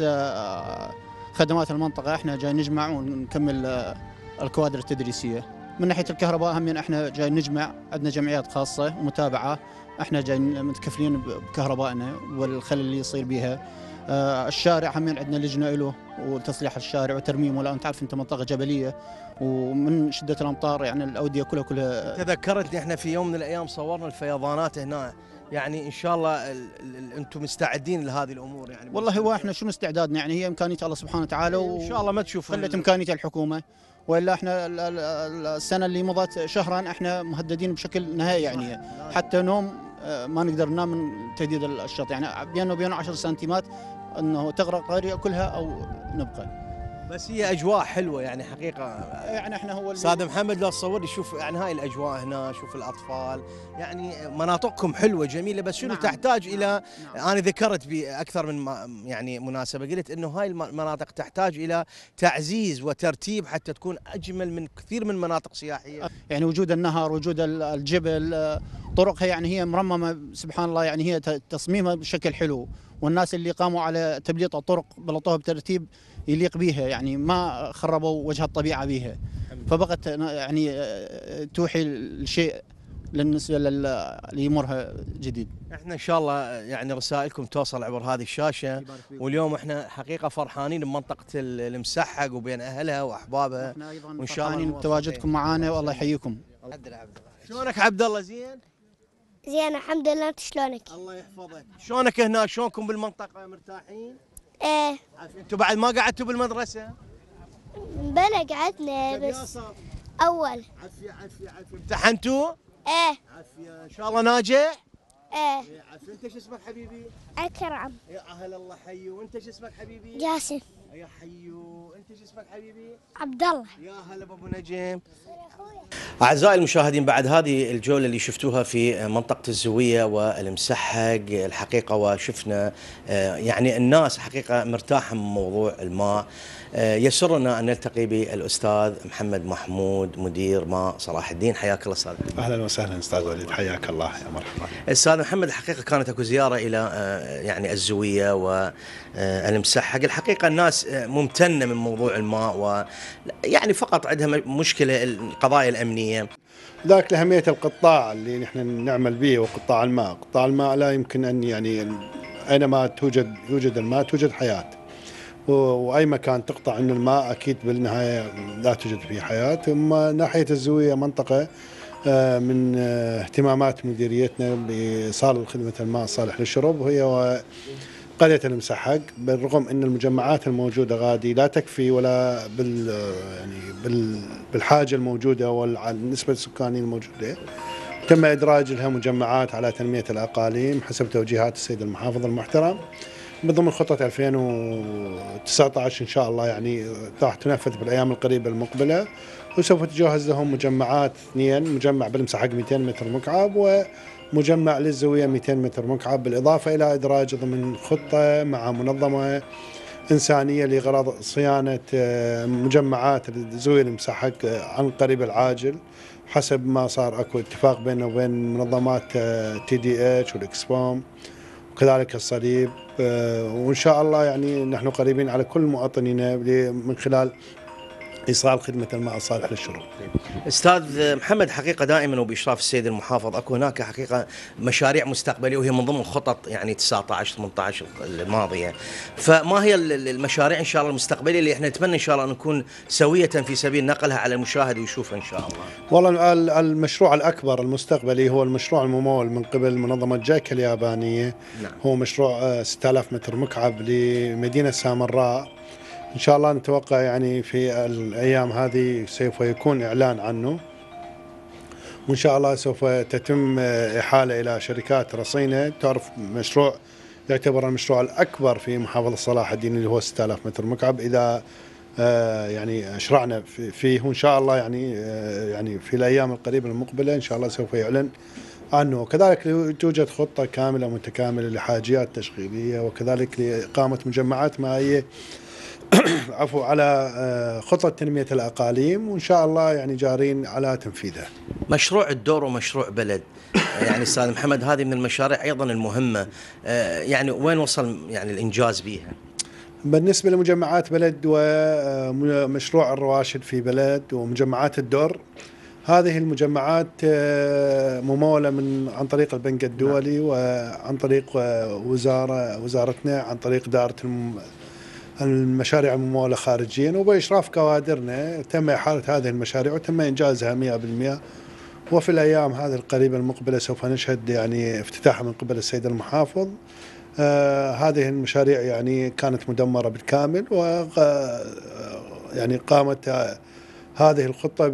خدمات المنطقه احنا جاي نجمع ونكمل الكوادر التدريسيه. من ناحيه الكهرباء هم احنا جاي نجمع، عندنا جمعيات خاصه ومتابعه، احنا جاي متكفلين بكهربائنا والخلل اللي يصير بها. الشارع هم عندنا لجنه له وتصليح الشارع وترميمه، لان تعرف انت منطقه جبليه ومن شده الامطار يعني الاوديه كلها.
تذكرتني احنا في يوم من الايام صورنا الفيضانات هنا، يعني ان شاء الله انتم مستعدين لهذه الامور يعني؟
والله هو احنا شنو استعدادنا يعني، هي امكانيه الله سبحانه وتعالى
ان شاء الله ما تشوفوا
خلت امكانيه الحكومه، والا احنا السنه اللي مضت شهرا احنا مهددين بشكل نهائي يعني، حتى نوم ما نقدر ننام من تهديد الشط يعني، بيننا وبينه 10 سنتيمات انه تغرق القريه كلها او نبقى.
بس هي اجواء حلوه يعني حقيقه،
يعني احنا هو
استاذ محمد لو تصور لي شوف يعني هاي الاجواء هنا، شوف الاطفال، يعني مناطقكم حلوه جميله، بس شنو تحتاج الى انا ذكرت باكثر من يعني مناسبه، قلت انه هاي المناطق تحتاج الى تعزيز وترتيب حتى تكون اجمل من كثير من مناطق سياحيه.
يعني وجود النهر، وجود الجبل، طرقها يعني هي مرممه سبحان الله، يعني هي تصميمها بشكل حلو، والناس اللي قاموا على تبليط الطرق بلطوها بترتيب يليق بها، يعني ما خربوا وجه الطبيعه بها، فبقت يعني توحي الشيء بالنسبه اللي يمرها جديد.
احنا ان شاء الله يعني رسائلكم توصل عبر هذه الشاشه، واليوم احنا حقيقه فرحانين بمنطقه المسحق وبين اهلها واحبابها،
احنا ايضا فرحانين بتواجدكم معنا والله يحييكم.
شلونك عبد الله؟ زين؟
زين الحمد لله، انت شلونك؟
الله يحفظك. شلونك هنا؟ شلونكم بالمنطقه؟ مرتاحين؟
ايه.
انتم بعد ما قعدتوا بالمدرسه؟
بلا قعدنا بس اول.
عافيه. امتحنتوا؟
ايه.
عافيه ان شاء الله ناجح؟
ايه.
عافيه. انت شو اسمك حبيبي؟
اكرم.
يا اهل الله حيو. انت شو اسمك حبيبي؟
جاسم.
يا حيو. انت شو اسمك حبيبي؟
عبد الله.
يا هلا بابو نجم. أعزائي المشاهدين، بعد هذه الجولة اللي شفتوها في منطقة الزوية والمسحق الحقيقة، وشفنا يعني الناس حقيقة مرتاحة من موضوع الماء، يسرنا أن نلتقي بالأستاذ محمد محمود مدير ماء صلاح الدين. حياك الله أستاذ.
أهلا وسهلا أستاذ وليد، حياك الله يا مرحبا.
أستاذ محمد، الحقيقة كانت أكو زيارة إلى يعني الزوية والمسحق، الحقيقة الناس ممتنة من موضوع الماء، ويعني فقط عندها مشكلة القضايا الأمنية.
ذاك لأهمية القطاع اللي نحن نعمل به، وقطاع الماء. قطاع الماء لا يمكن أن يعني أينما يوجد الماء توجد حياة، وأي مكان تقطع عنه الماء أكيد بالنهاية لا توجد فيه حياة. أما ناحية الزوية منطقة من اهتمامات مديريتنا بإيصال خدمة الماء الصالح للشرب، وهي قرية المسحق، بالرغم أن المجمعات الموجودة غادي لا تكفي ولا بالحاجة الموجودة والنسبة السكانية الموجودة. تم إدراج لها مجمعات على تنمية الأقاليم حسب توجيهات السيد المحافظ المحترم من ضمن خطة 2019 إن شاء الله، يعني راح تنفذ بالأيام القريبة المقبلة، وسوف تجهز لهم مجمعات اثنين، مجمع بالمسحق 200 متر مكعب ومجمع للزوية 200 متر مكعب، بالإضافة إلى إدراج ضمن خطة مع منظمة إنسانية لغرض صيانة مجمعات الزوية المسحق عن قريب العاجل، حسب ما صار اكو اتفاق بيننا وبين منظمات TDH والإكسبوم وكذلك الصليب، وإن شاء الله يعني نحن قريبين على كل مواطنينا من خلال إيصال خدمة الماء الصالح للشرب.
استاذ محمد، حقيقه دائما وباشراف السيد المحافظ اكو هناك حقيقه مشاريع مستقبليه وهي من ضمن خطط يعني 19 18 الماضيه، فما هي المشاريع ان شاء الله المستقبليه اللي احنا نتمنى ان شاء الله ان نكون سويه في سبيل نقلها على المشاهد ويشوفها ان شاء الله؟
والله المشروع الأكبر المستقبلي هو المشروع الممول من قبل منظمة جايكا اليابانية. نعم. هو مشروع 6000 متر مكعب لمدينة سامراء. إن شاء الله نتوقع يعني في الأيام هذه سوف يكون إعلان عنه، وإن شاء الله سوف تتم إحالة إلى شركات رصينة. تعرف مشروع يعتبر المشروع الأكبر في محافظة صلاح الدين اللي هو 6000 متر مكعب. إذا يعني أشرعنا فيه وإن شاء الله يعني في الأيام القريبة المقبلة إن شاء الله سوف يعلن عنه. وكذلك توجد خطة كاملة متكاملة لحاجيات تشغيلية، وكذلك لإقامة مجمعات مائية عفوا على خطة تنمية الأقاليم، وإن شاء الله يعني جارين على تنفيذها.
مشروع الدور ومشروع بلد يعني استاذ محمد، هذه من المشاريع أيضا المهمة، يعني وين وصل يعني الإنجاز بها؟
بالنسبة لمجمعات بلد ومشروع الرواشد في بلد ومجمعات الدور، هذه المجمعات ممولة عن طريق البنك الدولي وعن طريق وزارتنا عن طريق دائرة المشاريع الممولة خارجيا، وبإشراف كوادرنا تم إحالة هذه المشاريع وتم إنجازها 100%. وفي الأيام هذه القريبة المقبلة سوف نشهد يعني افتتاحها من قبل السيد المحافظ. هذه المشاريع يعني كانت مدمرة بالكامل، و يعني قامت هذه الخطة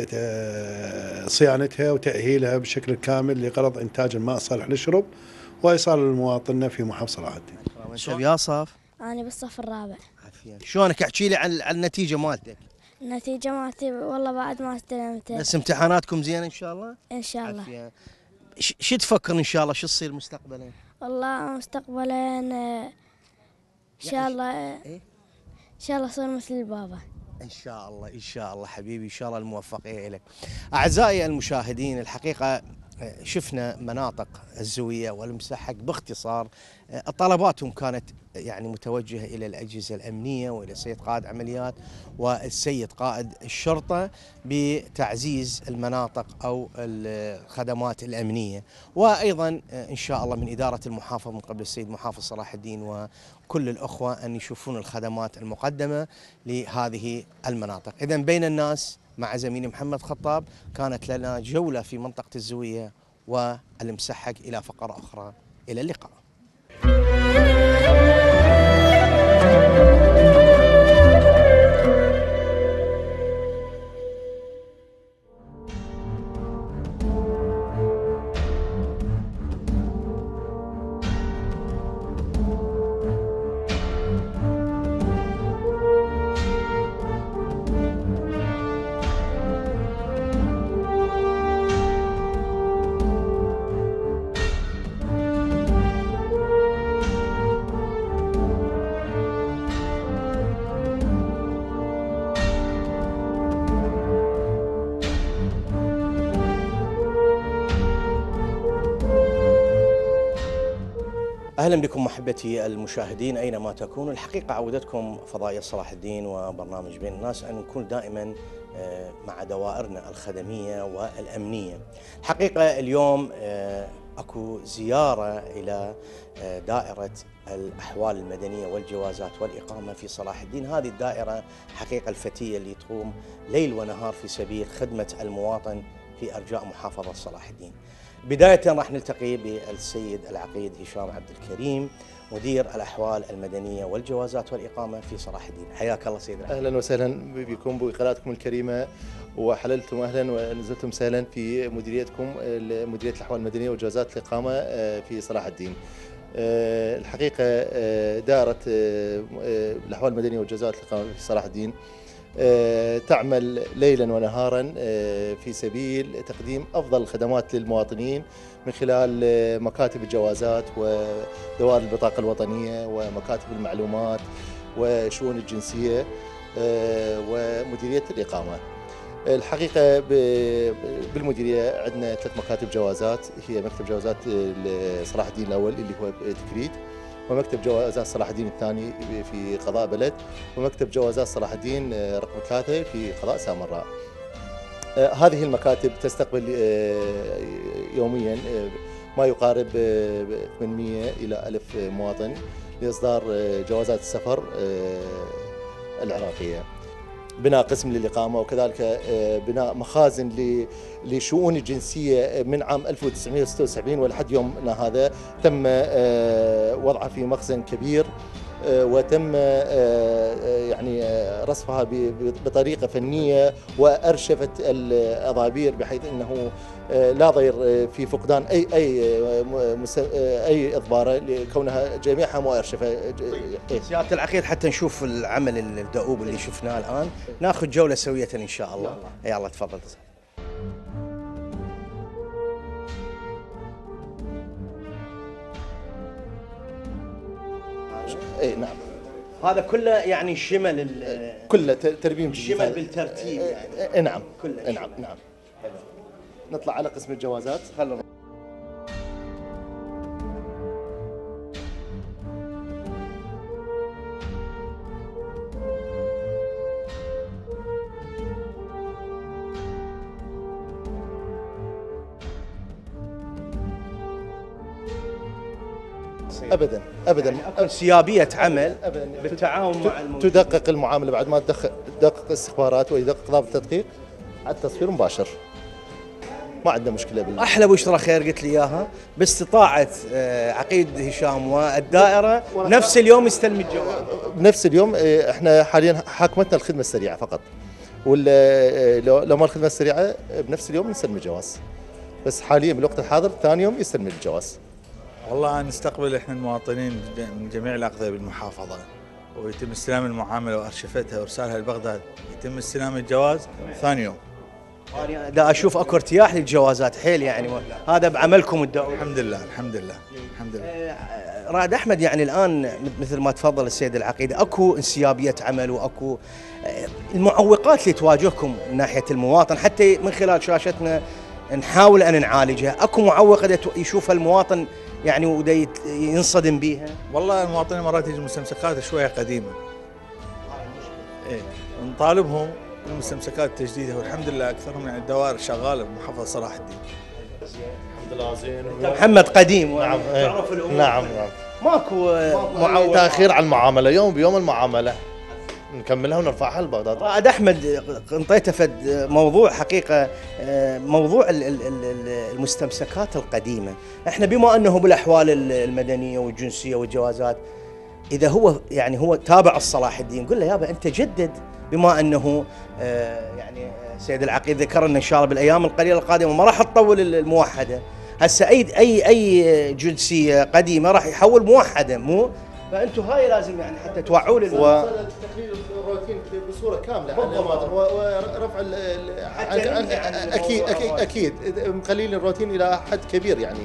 بصيانتها وتأهيلها بشكل كامل لغرض إنتاج الماء الصالح للشرب وإيصال للمواطنين في محافظة صلاح الدين.
شوف يا صاف،
أنا بالصف الرابع.
شلونك؟ احكي لي عن النتيجة مالتك.
النتيجة مالتي والله بعد ما استلمتها.
بس امتحاناتكم زينة إن شاء الله؟
إن شاء الله.
شو تفكر إن شاء الله شو تصير مستقبلا؟
والله مستقبلا إن شاء الله إن شاء الله أصير مثل البابا.
إن شاء الله إن شاء الله حبيبي، إن شاء الله الموفقية لك. أعزائي المشاهدين، الحقيقة شفنا مناطق الزوية والمسحق باختصار. طلباتهم كانت يعني متوجهة إلى الأجهزة الأمنية وإلى السيد قائد عمليات والسيد قائد الشرطة بتعزيز المناطق أو الخدمات الأمنية، وأيضا إن شاء الله من إدارة المحافظ من قبل السيد محافظ صلاح الدين وكل الأخوة أن يشوفون الخدمات المقدمة لهذه المناطق. إذن بين الناس مع زميلي محمد خطاب كانت لنا جولة في منطقة الزوية والمسحق. إلى فقرة أخرى، إلى اللقاء. أهلا بكم محبتي المشاهدين أينما تكونوا. الحقيقة عودتكم فضائية صلاح الدين وبرنامج بين الناس أن نكون دائما مع دوائرنا الخدمية والأمنية. الحقيقة اليوم أكو زيارة إلى دائرة الأحوال المدنية والجوازات والإقامة في صلاح الدين. هذه الدائرة حقيقة الفتية اللي تقوم ليل ونهار في سبيل خدمة المواطن في أرجاء محافظة صلاح الدين. بداية راح نلتقي بالسيد العقيد هشام عبد الكريم مدير الأحوال المدنية والجوازات والإقامة في صلاح الدين. حياك الله سيدنا.
أهلا وسهلا بكم بقناتكم الكريمة، وحللتم أهلا ونزلتم سهلا في مديريتكم مديرية الأحوال المدنية والجوازات والإقامة في صلاح الدين. الحقيقة دائرة الأحوال المدنية والجوازات والإقامة في صلاح الدين تعمل ليلا ونهارا في سبيل تقديم أفضل الخدمات للمواطنين من خلال مكاتب الجوازات ودوائر البطاقة الوطنية ومكاتب المعلومات وشؤون الجنسية ومديرية الإقامة. الحقيقة بالمديرية عندنا 3 مكاتب جوازات، هي مكتب جوازات صلاح الدين الأول اللي هو تكريت، ومكتب جوازات صلاح الدين الثاني في قضاء بلد، ومكتب جوازات صلاح الدين رقم 3 في قضاء سامراء. هذه المكاتب تستقبل يوميا ما يقارب 800 إلى 1000 مواطن لإصدار جوازات السفر العراقية. بناء قسم للإقامة، وكذلك بناء مخازن لشؤون الجنسية من عام 1976 ولحد يومنا هذا تم وضعها في مخزن كبير، وتم يعني رصفها بطريقة فنية وأرشفت الأضابير بحيث أنه لا ضير في فقدان أي إضبارة لكونها جميعها مؤرشفة.
سيادة العقيد حتى نشوف العمل الدؤوب اللي شفناه الآن، ناخذ جولة سوية إن شاء الله. يلا تفضل.
اي نعم،
هذا كله يعني شمل
كله ترميم
شمل بالترتيب يعني.
نعم كله نعم. نطلع على قسم الجوازات. ابدا
يعني اكو انسيابيه عمل بالتعاون مع
تدقق المعامله بعد ما تدقق استخبارات ويدقق ضابط التدقيق على التصوير مباشر، ما عندنا مشكله
احلى بشرى خير قلت لي اياها باستطاعه عقيد هشام والدائره نفس اليوم يستلم الجواز.
بنفس اليوم. احنا حاليا حاكمتنا الخدمه السريعه فقط، ولا لو ما الخدمه السريعه بنفس اليوم نستلم الجواز، بس حاليا بالوقت الحاضر ثاني يوم يستلم الجواز.
والله نستقبل احنا المواطنين من جميع الاقضيه بالمحافظه، ويتم استلام المعامله وارشفتها وارسالها لبغداد، يتم استلام الجواز ثاني يوم.
انا دا اشوف اكو ارتياح للجوازات حيل يعني، هذا بعملكم الدؤوب.
الحمد لله الحمد لله الحمد لله.
رائد احمد، يعني الان مثل ما تفضل السيد العقيد اكو انسيابيه عمل واكو المعوقات اللي تواجهكم من ناحيه المواطن، حتى من خلال شاشتنا نحاول ان نعالجها. اكو معوقه يشوفها المواطن يعني ودا ينصدم بيها؟
والله المواطنين مرات يجي مستمسكات شويه قديمه. نطالبهم بالمستمسكات تجديدها، والحمد لله اكثرهم يعني الدوائر شغاله بمحافظه صلاح الدين.
الحمد لله زين.
محمد قديم.
نعم
تعرف الامور.
نعم
ماكو معوق
تاخير على المعامله، يوم بيوم المعامله نكملها ونرفعها لبغداد.
رائد احمد، انطيته فد موضوع حقيقه، موضوع المستمسكات القديمه. احنا بما انه بالاحوال المدنيه والجنسيه والجوازات، اذا هو يعني هو تابع الصلاح الدين، قل له يابا انت جدد، بما انه يعني سيد العقيد ذكر لنا ان شاء الله بالايام القليله القادمه ما راح تطول الموحده. هسه اي جنسيه قديمه راح يحول موحده، مو فانتم هاي لازم يعني حتى توعوا
تقليل الروتين بصوره كامله ورفع اكيد مقللين الروتين الى حد كبير يعني.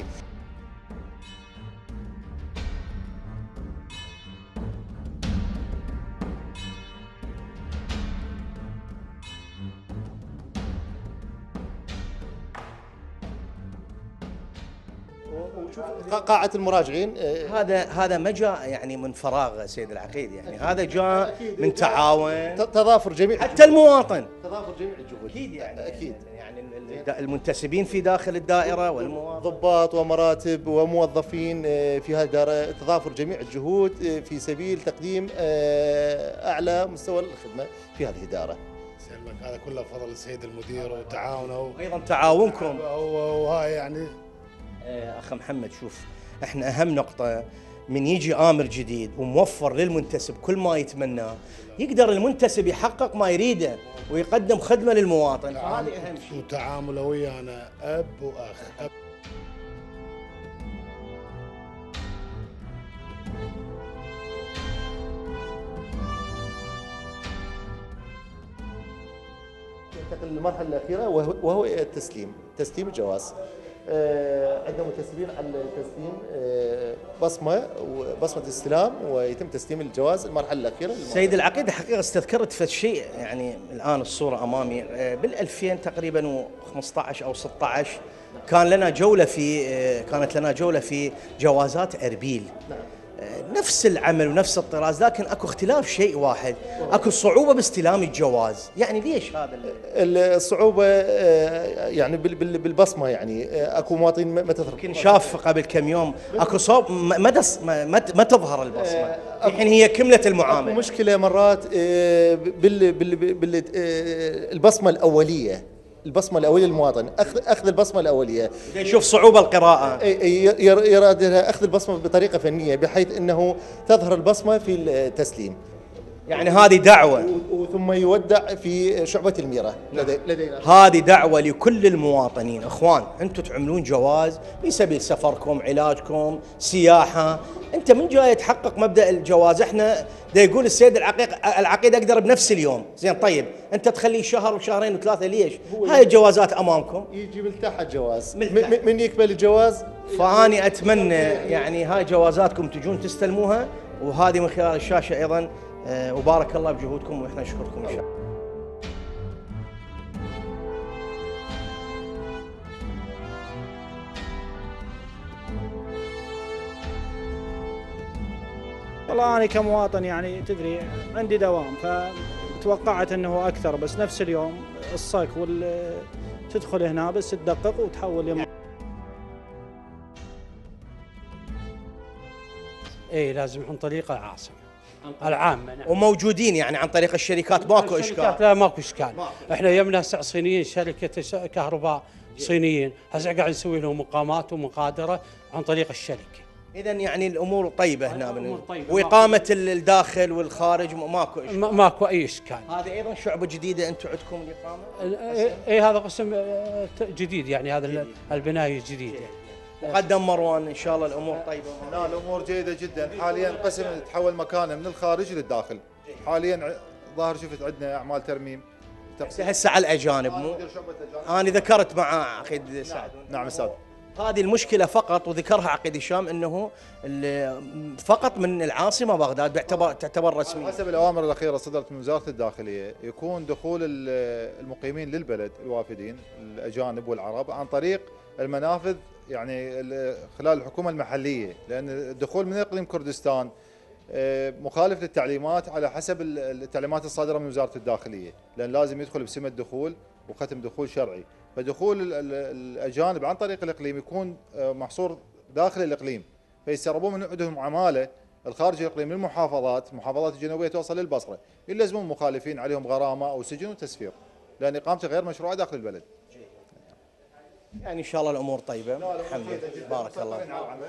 قاعة المراجعين
هذا ما جاء يعني من فراغ سيد العقيد، يعني هذا جاء من تعاون
تضافر جميع
حتى المواطن،
تضافر جميع الجهود
اكيد يعني
اكيد
يعني المنتسبين في داخل الدائره
ضباط ومراتب وموظفين في هذه الدائره، تضافر جميع الجهود في سبيل تقديم اعلى مستوى الخدمه في هذه الدائره.
هذا كله بفضل السيد المدير وتعاونه
وايضا تعاونكم
وهاي يعني.
اخ محمد، شوف احنا اهم نقطه من يجي امر جديد وموفر للمنتسب كل ما يتمناه، يقدر المنتسب يحقق ما يريده ويقدم خدمه للمواطن، هذا اهم شيء.
وتعامله ويانا اب واخ.
ننتقل للمرحله الاخيره وهو تسليم الجواز. عندنا متسبين على تسليم بصمه استلام، ويتم تسليم الجواز المرحله الاخيره.
سيد العقيد، حقيقه استذكرت في شيء يعني الان الصوره امامي، بال2000 تقريبا و15 او 16 كانت لنا جوله في جوازات اربيل.
نفس العمل ونفس الطراز، لكن اكو اختلاف شيء واحد، اكو صعوبه باستلام الجواز. يعني ليش هذا
الصعوبه؟ يعني بالبصمه، يعني اكو مواطنين ما تظهر.
يمكن شاف قبل كم يوم اكو صوب ما تظهر البصمه، الحين هي كملت المعامله.
اكو مشكله مرات بالبصمه الاوليه، البصمه الاوليه للمواطن، اخذ البصمه الاوليه.
يشوف صعوبه القراءه،
يراد اخذ البصمه بطريقه فنيه بحيث انه تظهر البصمه في التسليم.
يعني هذه دعوه،
ثم يودع في شعبه الميره لدينا.
هذه دعوه لكل المواطنين. اخوان، انتم تعملون جواز في سبيل سفركم، علاجكم، سياحه، انت من جاي تحقق مبدا الجواز. احنا دا يقول السيد العقيد اقدر بنفس اليوم. زين، طيب انت تخليه شهر وشهرين وثلاثه ليش؟ هاي الجوازات امامكم،
يجي ملتحى الجواز، من يقبل الجواز.
فاني اتمنى يعني هاي جوازاتكم تجون تستلموها، وهذه من خلال الشاشه ايضا. وبارك الله بجهودكم، واحنا نشكركم ان شاء الله.
والله أنا كمواطن يعني تدري عندي دوام، فتوقعت أنه أكثر، بس نفس اليوم الصك تدخل هنا بس تدقق وتحول
اي لازم عن طريق العاصمه العامه. نعم.
وموجودين يعني عن طريق الشركات، ماكو اشكال؟
لا ماكو اشكال. احنا يمنا هسه صينيين، شركه كهرباء صينيين، هسه قاعد نسوي لهم مقامات ومقادره عن طريق الشركه.
اذا يعني الامور طيبه هنا، واقامه الداخل والخارج ماكو اشكال.
ماكو اي اشكال.
هذه ايضا شعبه جديده انتم عندكم الاقامه؟
اي هذا قسم جديد، يعني هذا البنايه الجديده.
مقدم مروان، ان شاء الله الامور طيبه.
لا الامور جيده جدا. حاليا القسم تحول مكانه من الخارج للداخل. حاليا ظاهر شفت عندنا اعمال ترميم
هسه على الاجانب. مو انا ذكرت مع عقيد سعد.
نعم استاذ.
هذه المشكله فقط، وذكرها عقيد هشام انه فقط من العاصمه بغداد تعتبر رسميه.
حسب الاوامر الاخيره صدرت من وزاره الداخليه، يكون دخول المقيمين للبلد الوافدين الاجانب والعرب عن طريق المنافذ، يعني خلال الحكومه المحليه، لان الدخول من اقليم كردستان مخالف للتعليمات على حسب التعليمات الصادره من وزاره الداخليه، لان لازم يدخل بسمه دخول وختم دخول شرعي، فدخول الاجانب عن طريق الاقليم يكون محصور داخل الاقليم، فيستربون من عندهم عماله الخارج الاقليم للمحافظات، المحافظات الجنوبيه توصل للبصره، يلزمون مخالفين عليهم غرامه او سجن وتسفير، لان اقامته غير مشروعه داخل البلد.
يعني ان شاء الله الامور طيبه. الحمد لله، بارك الله.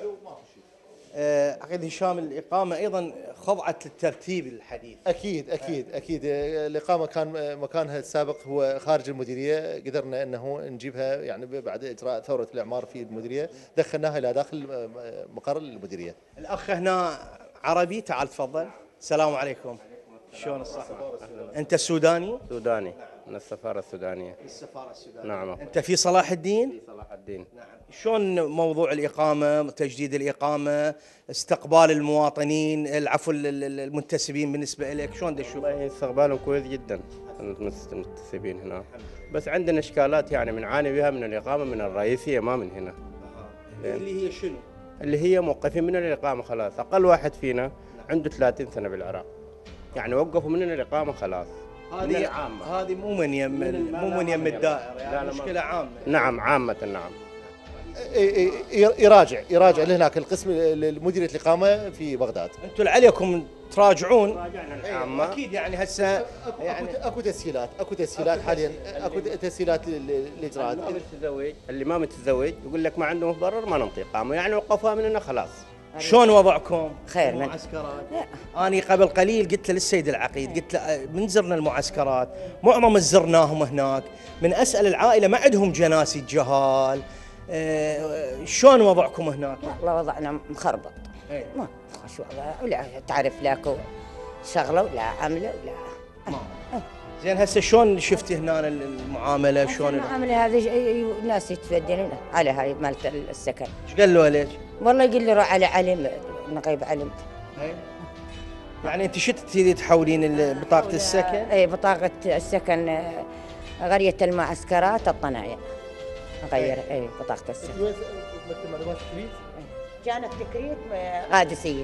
عقيد هشام، الاقامه ايضا خضعت للترتيب الحديث.
اكيد الاقامه كان مكانها السابق هو خارج المديريه، قدرنا انه نجيبها يعني بعد اجراء ثوره الاعمار في المديريه، دخلناها الى داخل مقر المديريه.
الاخ هنا عربي، تعال تفضل. السلام عليكم. شلون الصحه؟ انت سوداني؟
سوداني من السفاره السودانيه.
السفاره السودانيه.
نعم.
انت في صلاح الدين؟
في صلاح الدين.
نعم. شلون موضوع الإقامة، تجديد الإقامة، استقبال المواطنين، العفو المنتسبين بالنسبة لك، شلون تشوف؟
والله استقبالهم كويس جدا المنتسبين هنا، بس عندنا إشكالات يعني بنعاني بها من الإقامة من الرئيسية، ما من هنا.
اللي هي شنو؟
اللي هي موقفين من الإقامة خلاص، أقل واحد فينا عنده 30 سنة بالعراق، يعني وقفوا مننا الإقامة خلاص.
هذه عامة، هذه مو من يم الدائرة، يعني مشكلة عامة.
نعم عامة. نعم.
يراجع لهناك القسم لمديريه الاقامه في بغداد.
انتم اللي عليكم تراجعون.
اكيد
يعني هسه
يعني اكو تسهيلات حاليا، اكو تسهيلات للاجراءات.
اللي ما متزوج يقول لك ما عنده مبرر ما نعطيه اقامه، يعني وقفوها مننا خلاص.
شلون وضعكم؟
خير.
المعسكرات. انا قبل قليل قلت للسيد العقيد، قلت له من زرنا المعسكرات، معظم زرناهم هناك، من اسال العائله ما عندهم جناسي جهال. شلون وضعكم هناك؟
والله وضعنا مخربط. ما خوش وضع، ولا تعرف لاكو شغله ولا عمله ولا.
زين هسه شلون شفتي هنا المعامله؟ شلون
المعامله هذه الناس يتفدون على هاي مالت السكن.
ايش قال له عليك؟
والله يقول لي روح على علم، نقيب علم.
يعني انت شو تريدي تحولين بطاقه السكن؟
اي بطاقه السكن قريه المعسكرات الطنايا. غير بطاقة السكن.
معلومات تكريت؟
كانت تكريت قادسية.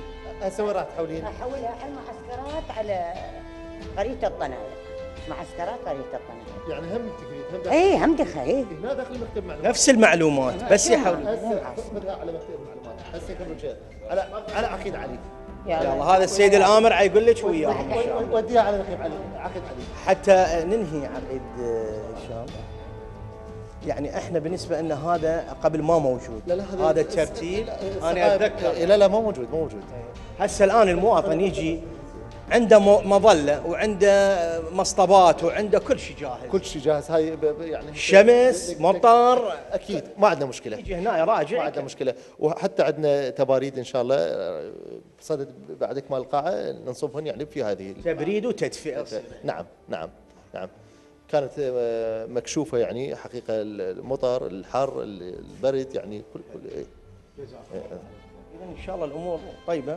هسه وين راح تحولين؟
احولها على المعسكرات على قرية الطنايا. معسكرات قرية الطنايا.
يعني هم تكريت هم داخل.
اي هم دخل اي.
هنا داخل مكتب معلومات.
نفس المعلومات بس يحول.
هسه خذها على مكتب المعلومات. هسه كمل شيء على عقيد علي.
يلا هذا السيد الامر حيقول لك وياهم ان شاء الله.
وديها على نقيب علي عقيد علي.
حتى ننهي عقيد هشام. يعني احنا بالنسبه لنا هذا قبل ما موجود.
لا
هذا الترتيب انا اتذكر.
لا مو موجود.
هسه الان المواطن يجي عنده مظله وعنده مصطبات وعنده كل شيء جاهز.
كل شيء جاهز. هاي يعني
شمس مطر
اكيد ما عندنا مشكله.
يجي هنا يراجع
ما عندنا مشكله. وحتى عندنا تباريد ان شاء الله بصدد بعد اكمال القاعه ننصبهن يعني في هذه
تبريد وتدفئه.
نعم كانت مكشوفه يعني حقيقه المطر الحر البرد يعني كل
اذا ان شاء الله الامور طيبه.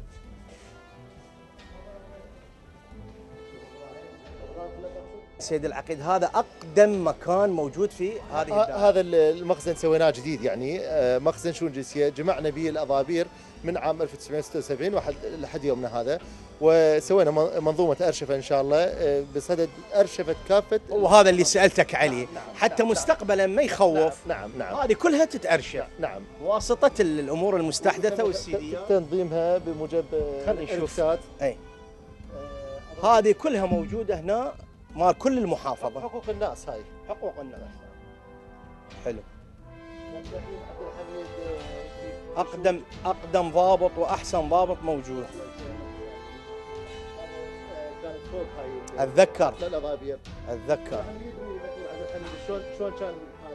سيد العقيد هذا اقدم مكان موجود في هذه
هذا المخزن سويناه جديد يعني مخزن شؤون جنسيه جمعنا به الاضابير من عام 1976 لحد يومنا هذا، وسوينا منظومه ارشفه ان شاء الله بصدد ارشفه كافه.
وهذا اللي سالتك عليه حتى مستقبلا ما يخوف.
نعم
هذه كلها تتارشف.
نعم
واسطه الامور المستحدثه والسيديات
تنظيمها بموجب
الارشاد. اي هذه كلها موجوده هنا مال كل المحافظه.
حقوق الناس هاي
حقوق الناس. حلو. اقدم ضابط واحسن ضابط موجود.
كانت فوق هاي
اتذكر.
الاضابير
اتذكر.
شلون كان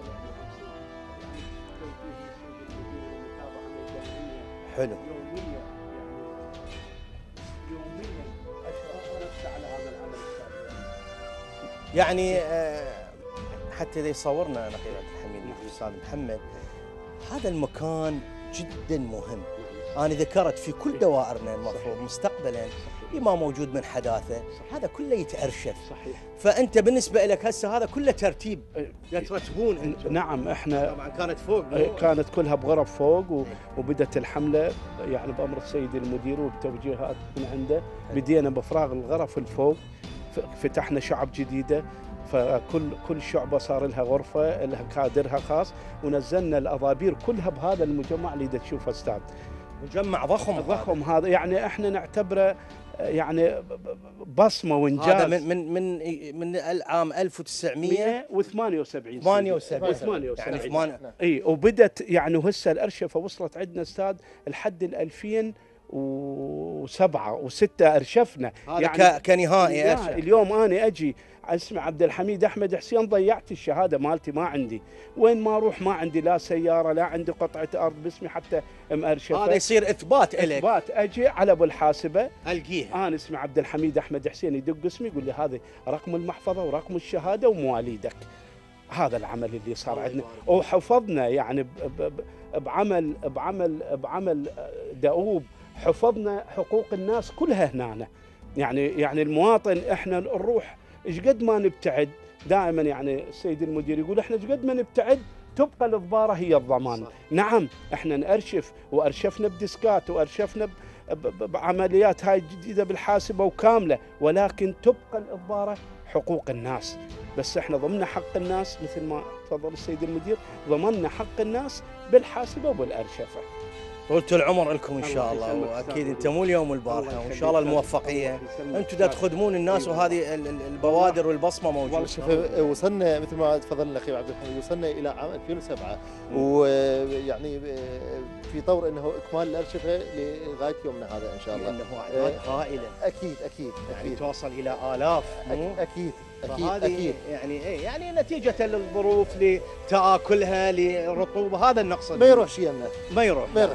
حلو. يعني حتى اذا يصورنا نقيب عبد الحميد الاستاذ محمد، هذا المكان جدا مهم. انا ذكرت في كل دوائرنا المفروض مستقبلا ما موجود من حداثه هذا كله يتارشف. صحيح. فانت بالنسبه لك هسه هذا كله ترتيب ترتبون انتم.
نعم احنا
طبعا كانت فوق.
كانت كلها بغرف فوق وبدت الحمله يعني بامر السيد المدير وبتوجيهات من عنده. بدينا بافراغ الغرف الفوق، فتحنا شعب جديده، فكل شعبه صار لها غرفه لها كادرها خاص، ونزلنا الاضابير كلها بهذا المجمع اللي تشوفه استاذ.
مجمع ضخم
هذا يعني احنا نعتبره يعني بصمه وانجاز.
هذا من العام 1978
يعني اي وبدت يعني وهسه الارشفه وصلت عندنا استاذ لحد 2007 و6 ارشفنا.
يعني كنهائي ارشف.
اليوم انا اجي اسمع عبد الحميد احمد حسين ضيعت الشهاده مالتي ما عندي، وين ما اروح ما عندي لا سياره لا عندي قطعه ارض باسمي حتى مأرشفه.
هذا يصير اثبات لك.
اثبات اجي على ابو الحاسبه
القيها.
انا اسمي عبد الحميد احمد حسين، يدق اسمي يقول لي هذه رقم المحفظه ورقم الشهاده ومواليدك. هذا العمل اللي صار عندنا، وحفظنا يعني بعمل دؤوب حفظنا حقوق الناس كلها هنا. يعني المواطن احنا نروح ايش قد ما نبتعد دائما، يعني السيد المدير يقول احنا ايش قد ما نبتعد تبقى الضباره هي الضمان. صح. نعم احنا نأرشف وارشفنا بديسكات وارشفنا بعمليات هاي جديده بالحاسبه وكامله، ولكن تبقى الضباره حقوق الناس. بس احنا ضمننا حق الناس مثل ما تفضل السيد المدير، ضمننا حق الناس بالحاسبه وبالارشفه.
طولة العمر لكم ان شاء الله، واكيد انت مو اليوم والبارحه، وان شاء الله الموفقيه. انتم دا تخدمون الناس وهذه البوادر والبصمه موجوده.
وصلنا مثل ما تفضل اخي عبد الحميد، وصلنا الى عام 2007 ويعني في طور انه اكمال الارشفه لغايه يومنا هذا ان شاء الله.
لانه اعداد هائله.
اكيد
يعني توصل الى الاف.
اكيد.
يعني نتيجه للظروف لتاكلها للرطوبه، هذا النقصد.
ما يروح شيء منه.
ما يروح شيء.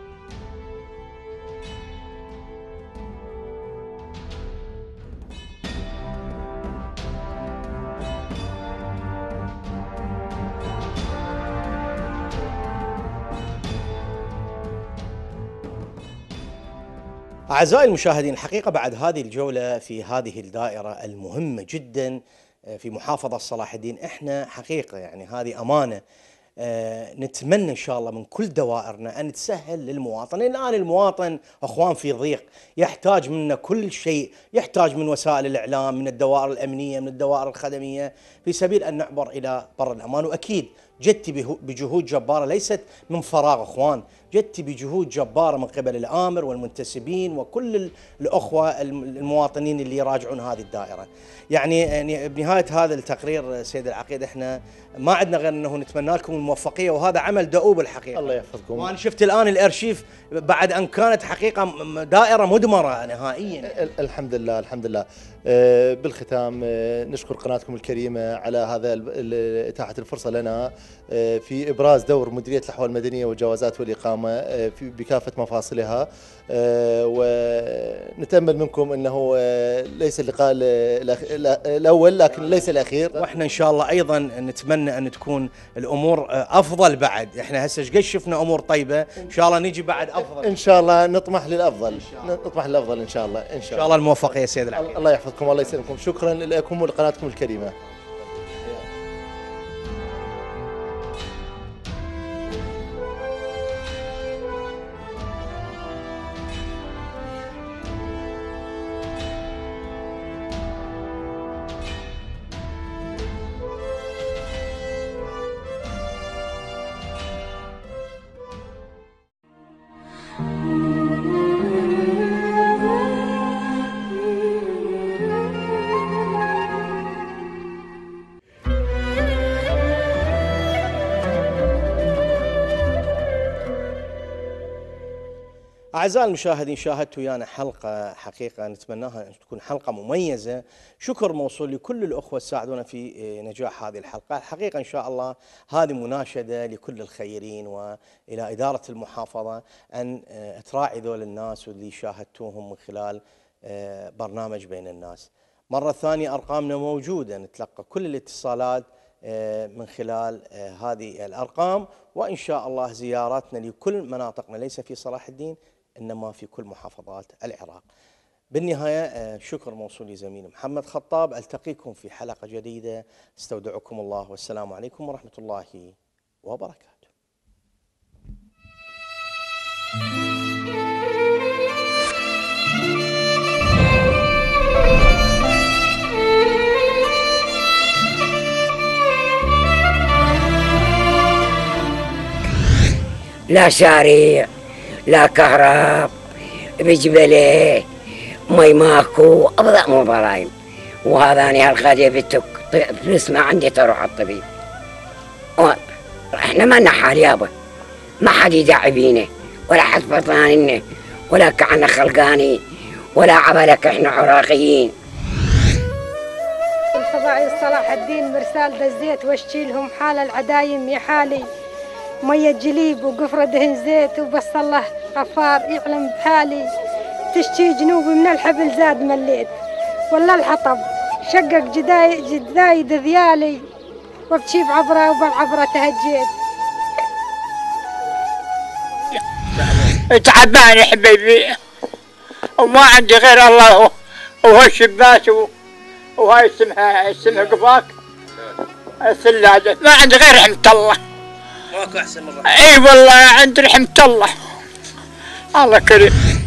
أعزائي المشاهدين، الحقيقة بعد هذه الجولة في هذه الدائرة المهمة جدا في محافظة صلاح الدين، احنا حقيقة يعني هذه أمانة نتمنى إن شاء الله من كل دوائرنا أن تسهل للمواطن. الآن المواطن أخوان في ضيق، يحتاج منا كل شيء، يحتاج من وسائل الإعلام، من الدوائر الأمنية، من الدوائر الخدمية، في سبيل أن نعبر إلى بر الأمان. وأكيد جدت بجهود جبارة ليست من فراغ أخوان، جدت بجهود جبارة من قبل الآمر والمنتسبين وكل الأخوة المواطنين اللي يراجعون هذه الدائرة. يعني بنهاية هذا التقرير سيد العقيد احنا ما عندنا غير انه نتمنى لكم الموفقية، وهذا عمل دؤوب الحقيقة.
الله يحفظكم.
وانا شفت الآن الأرشيف بعد أن كانت حقيقة دائرة مدمرة نهائيا.
الحمد لله الحمد لله. بالختام نشكر قناتكم الكريمة على هذا إتاحة الفرصة لنا في إبراز دور مديرية الأحوال المدنية والجوازات والإقامة بكافة مفاصلها، ونتأمل منكم أنه ليس اللقاء الأول لكن ليس الأخير،
وإحنا إن شاء الله أيضا نتمنى أن تكون الأمور أفضل بعد. إحنا هسه قد شفنا أمور طيبة، إن شاء الله نيجي بعد أفضل
إن شاء الله. نطمح للأفضل، نطمح للأفضل إن شاء الله. إن شاء
الله الموفقية يا سيد العقيد.
الله يحفظكم والله يسلمكم. شكرا لكم ولقناتكم الكريمة.
أعزائي المشاهدين، شاهدتوا ويانا حلقة حقيقة نتمناها أن تكون حلقة مميزة. شكر موصول لكل الأخوة ساعدونا في نجاح هذه الحلقة. الحقيقة إن شاء الله هذه مناشدة لكل الخيرين وإلى إدارة المحافظة أن تراعي ذول الناس واللي شاهدتوهم من خلال برنامج بين الناس. مرة ثانية أرقامنا موجودة، نتلقى كل الاتصالات من خلال هذه الأرقام، وإن شاء الله زياراتنا لكل مناطقنا ليس في صلاح الدين إنما في كل محافظات العراق. بالنهاية شكر موصول لزميلي محمد خطاب. ألتقيكم في حلقة جديدة، استودعكم الله والسلام عليكم ورحمة الله وبركاته.
لا شارع لا كهرب بجبله مي ماكو ابدا مو برايم. وهذاني هالغاديه بتك فلوس ما عندي تروح على الطبيب. احنا ما لنا حال يابا، ما حد يدعي بينا ولا حد فطاننا ولا كعنا خلقاني ولا عبلك احنا عراقيين.
الفضائي صلاح الدين مرسال بالزيت واشتيلهم حال العدايم يا حالي، مية جليب وقفرة دهن زيت وبس الله غفار يعلم بحالي. تشتي جنوبي من الحبل زاد مليت ولا الحطب شقق جدايد ذيالي، وبتشيب عبرة وبالعبرة تهجيت.
تعبان حبيبي وما عندي غير الله وهالشباس وهاي اسمها قفاك الثلاجة، ما عندي غير رحمة الله.
ماكو احسن من رحمة
اي والله عند رحمة الله. الله كريم.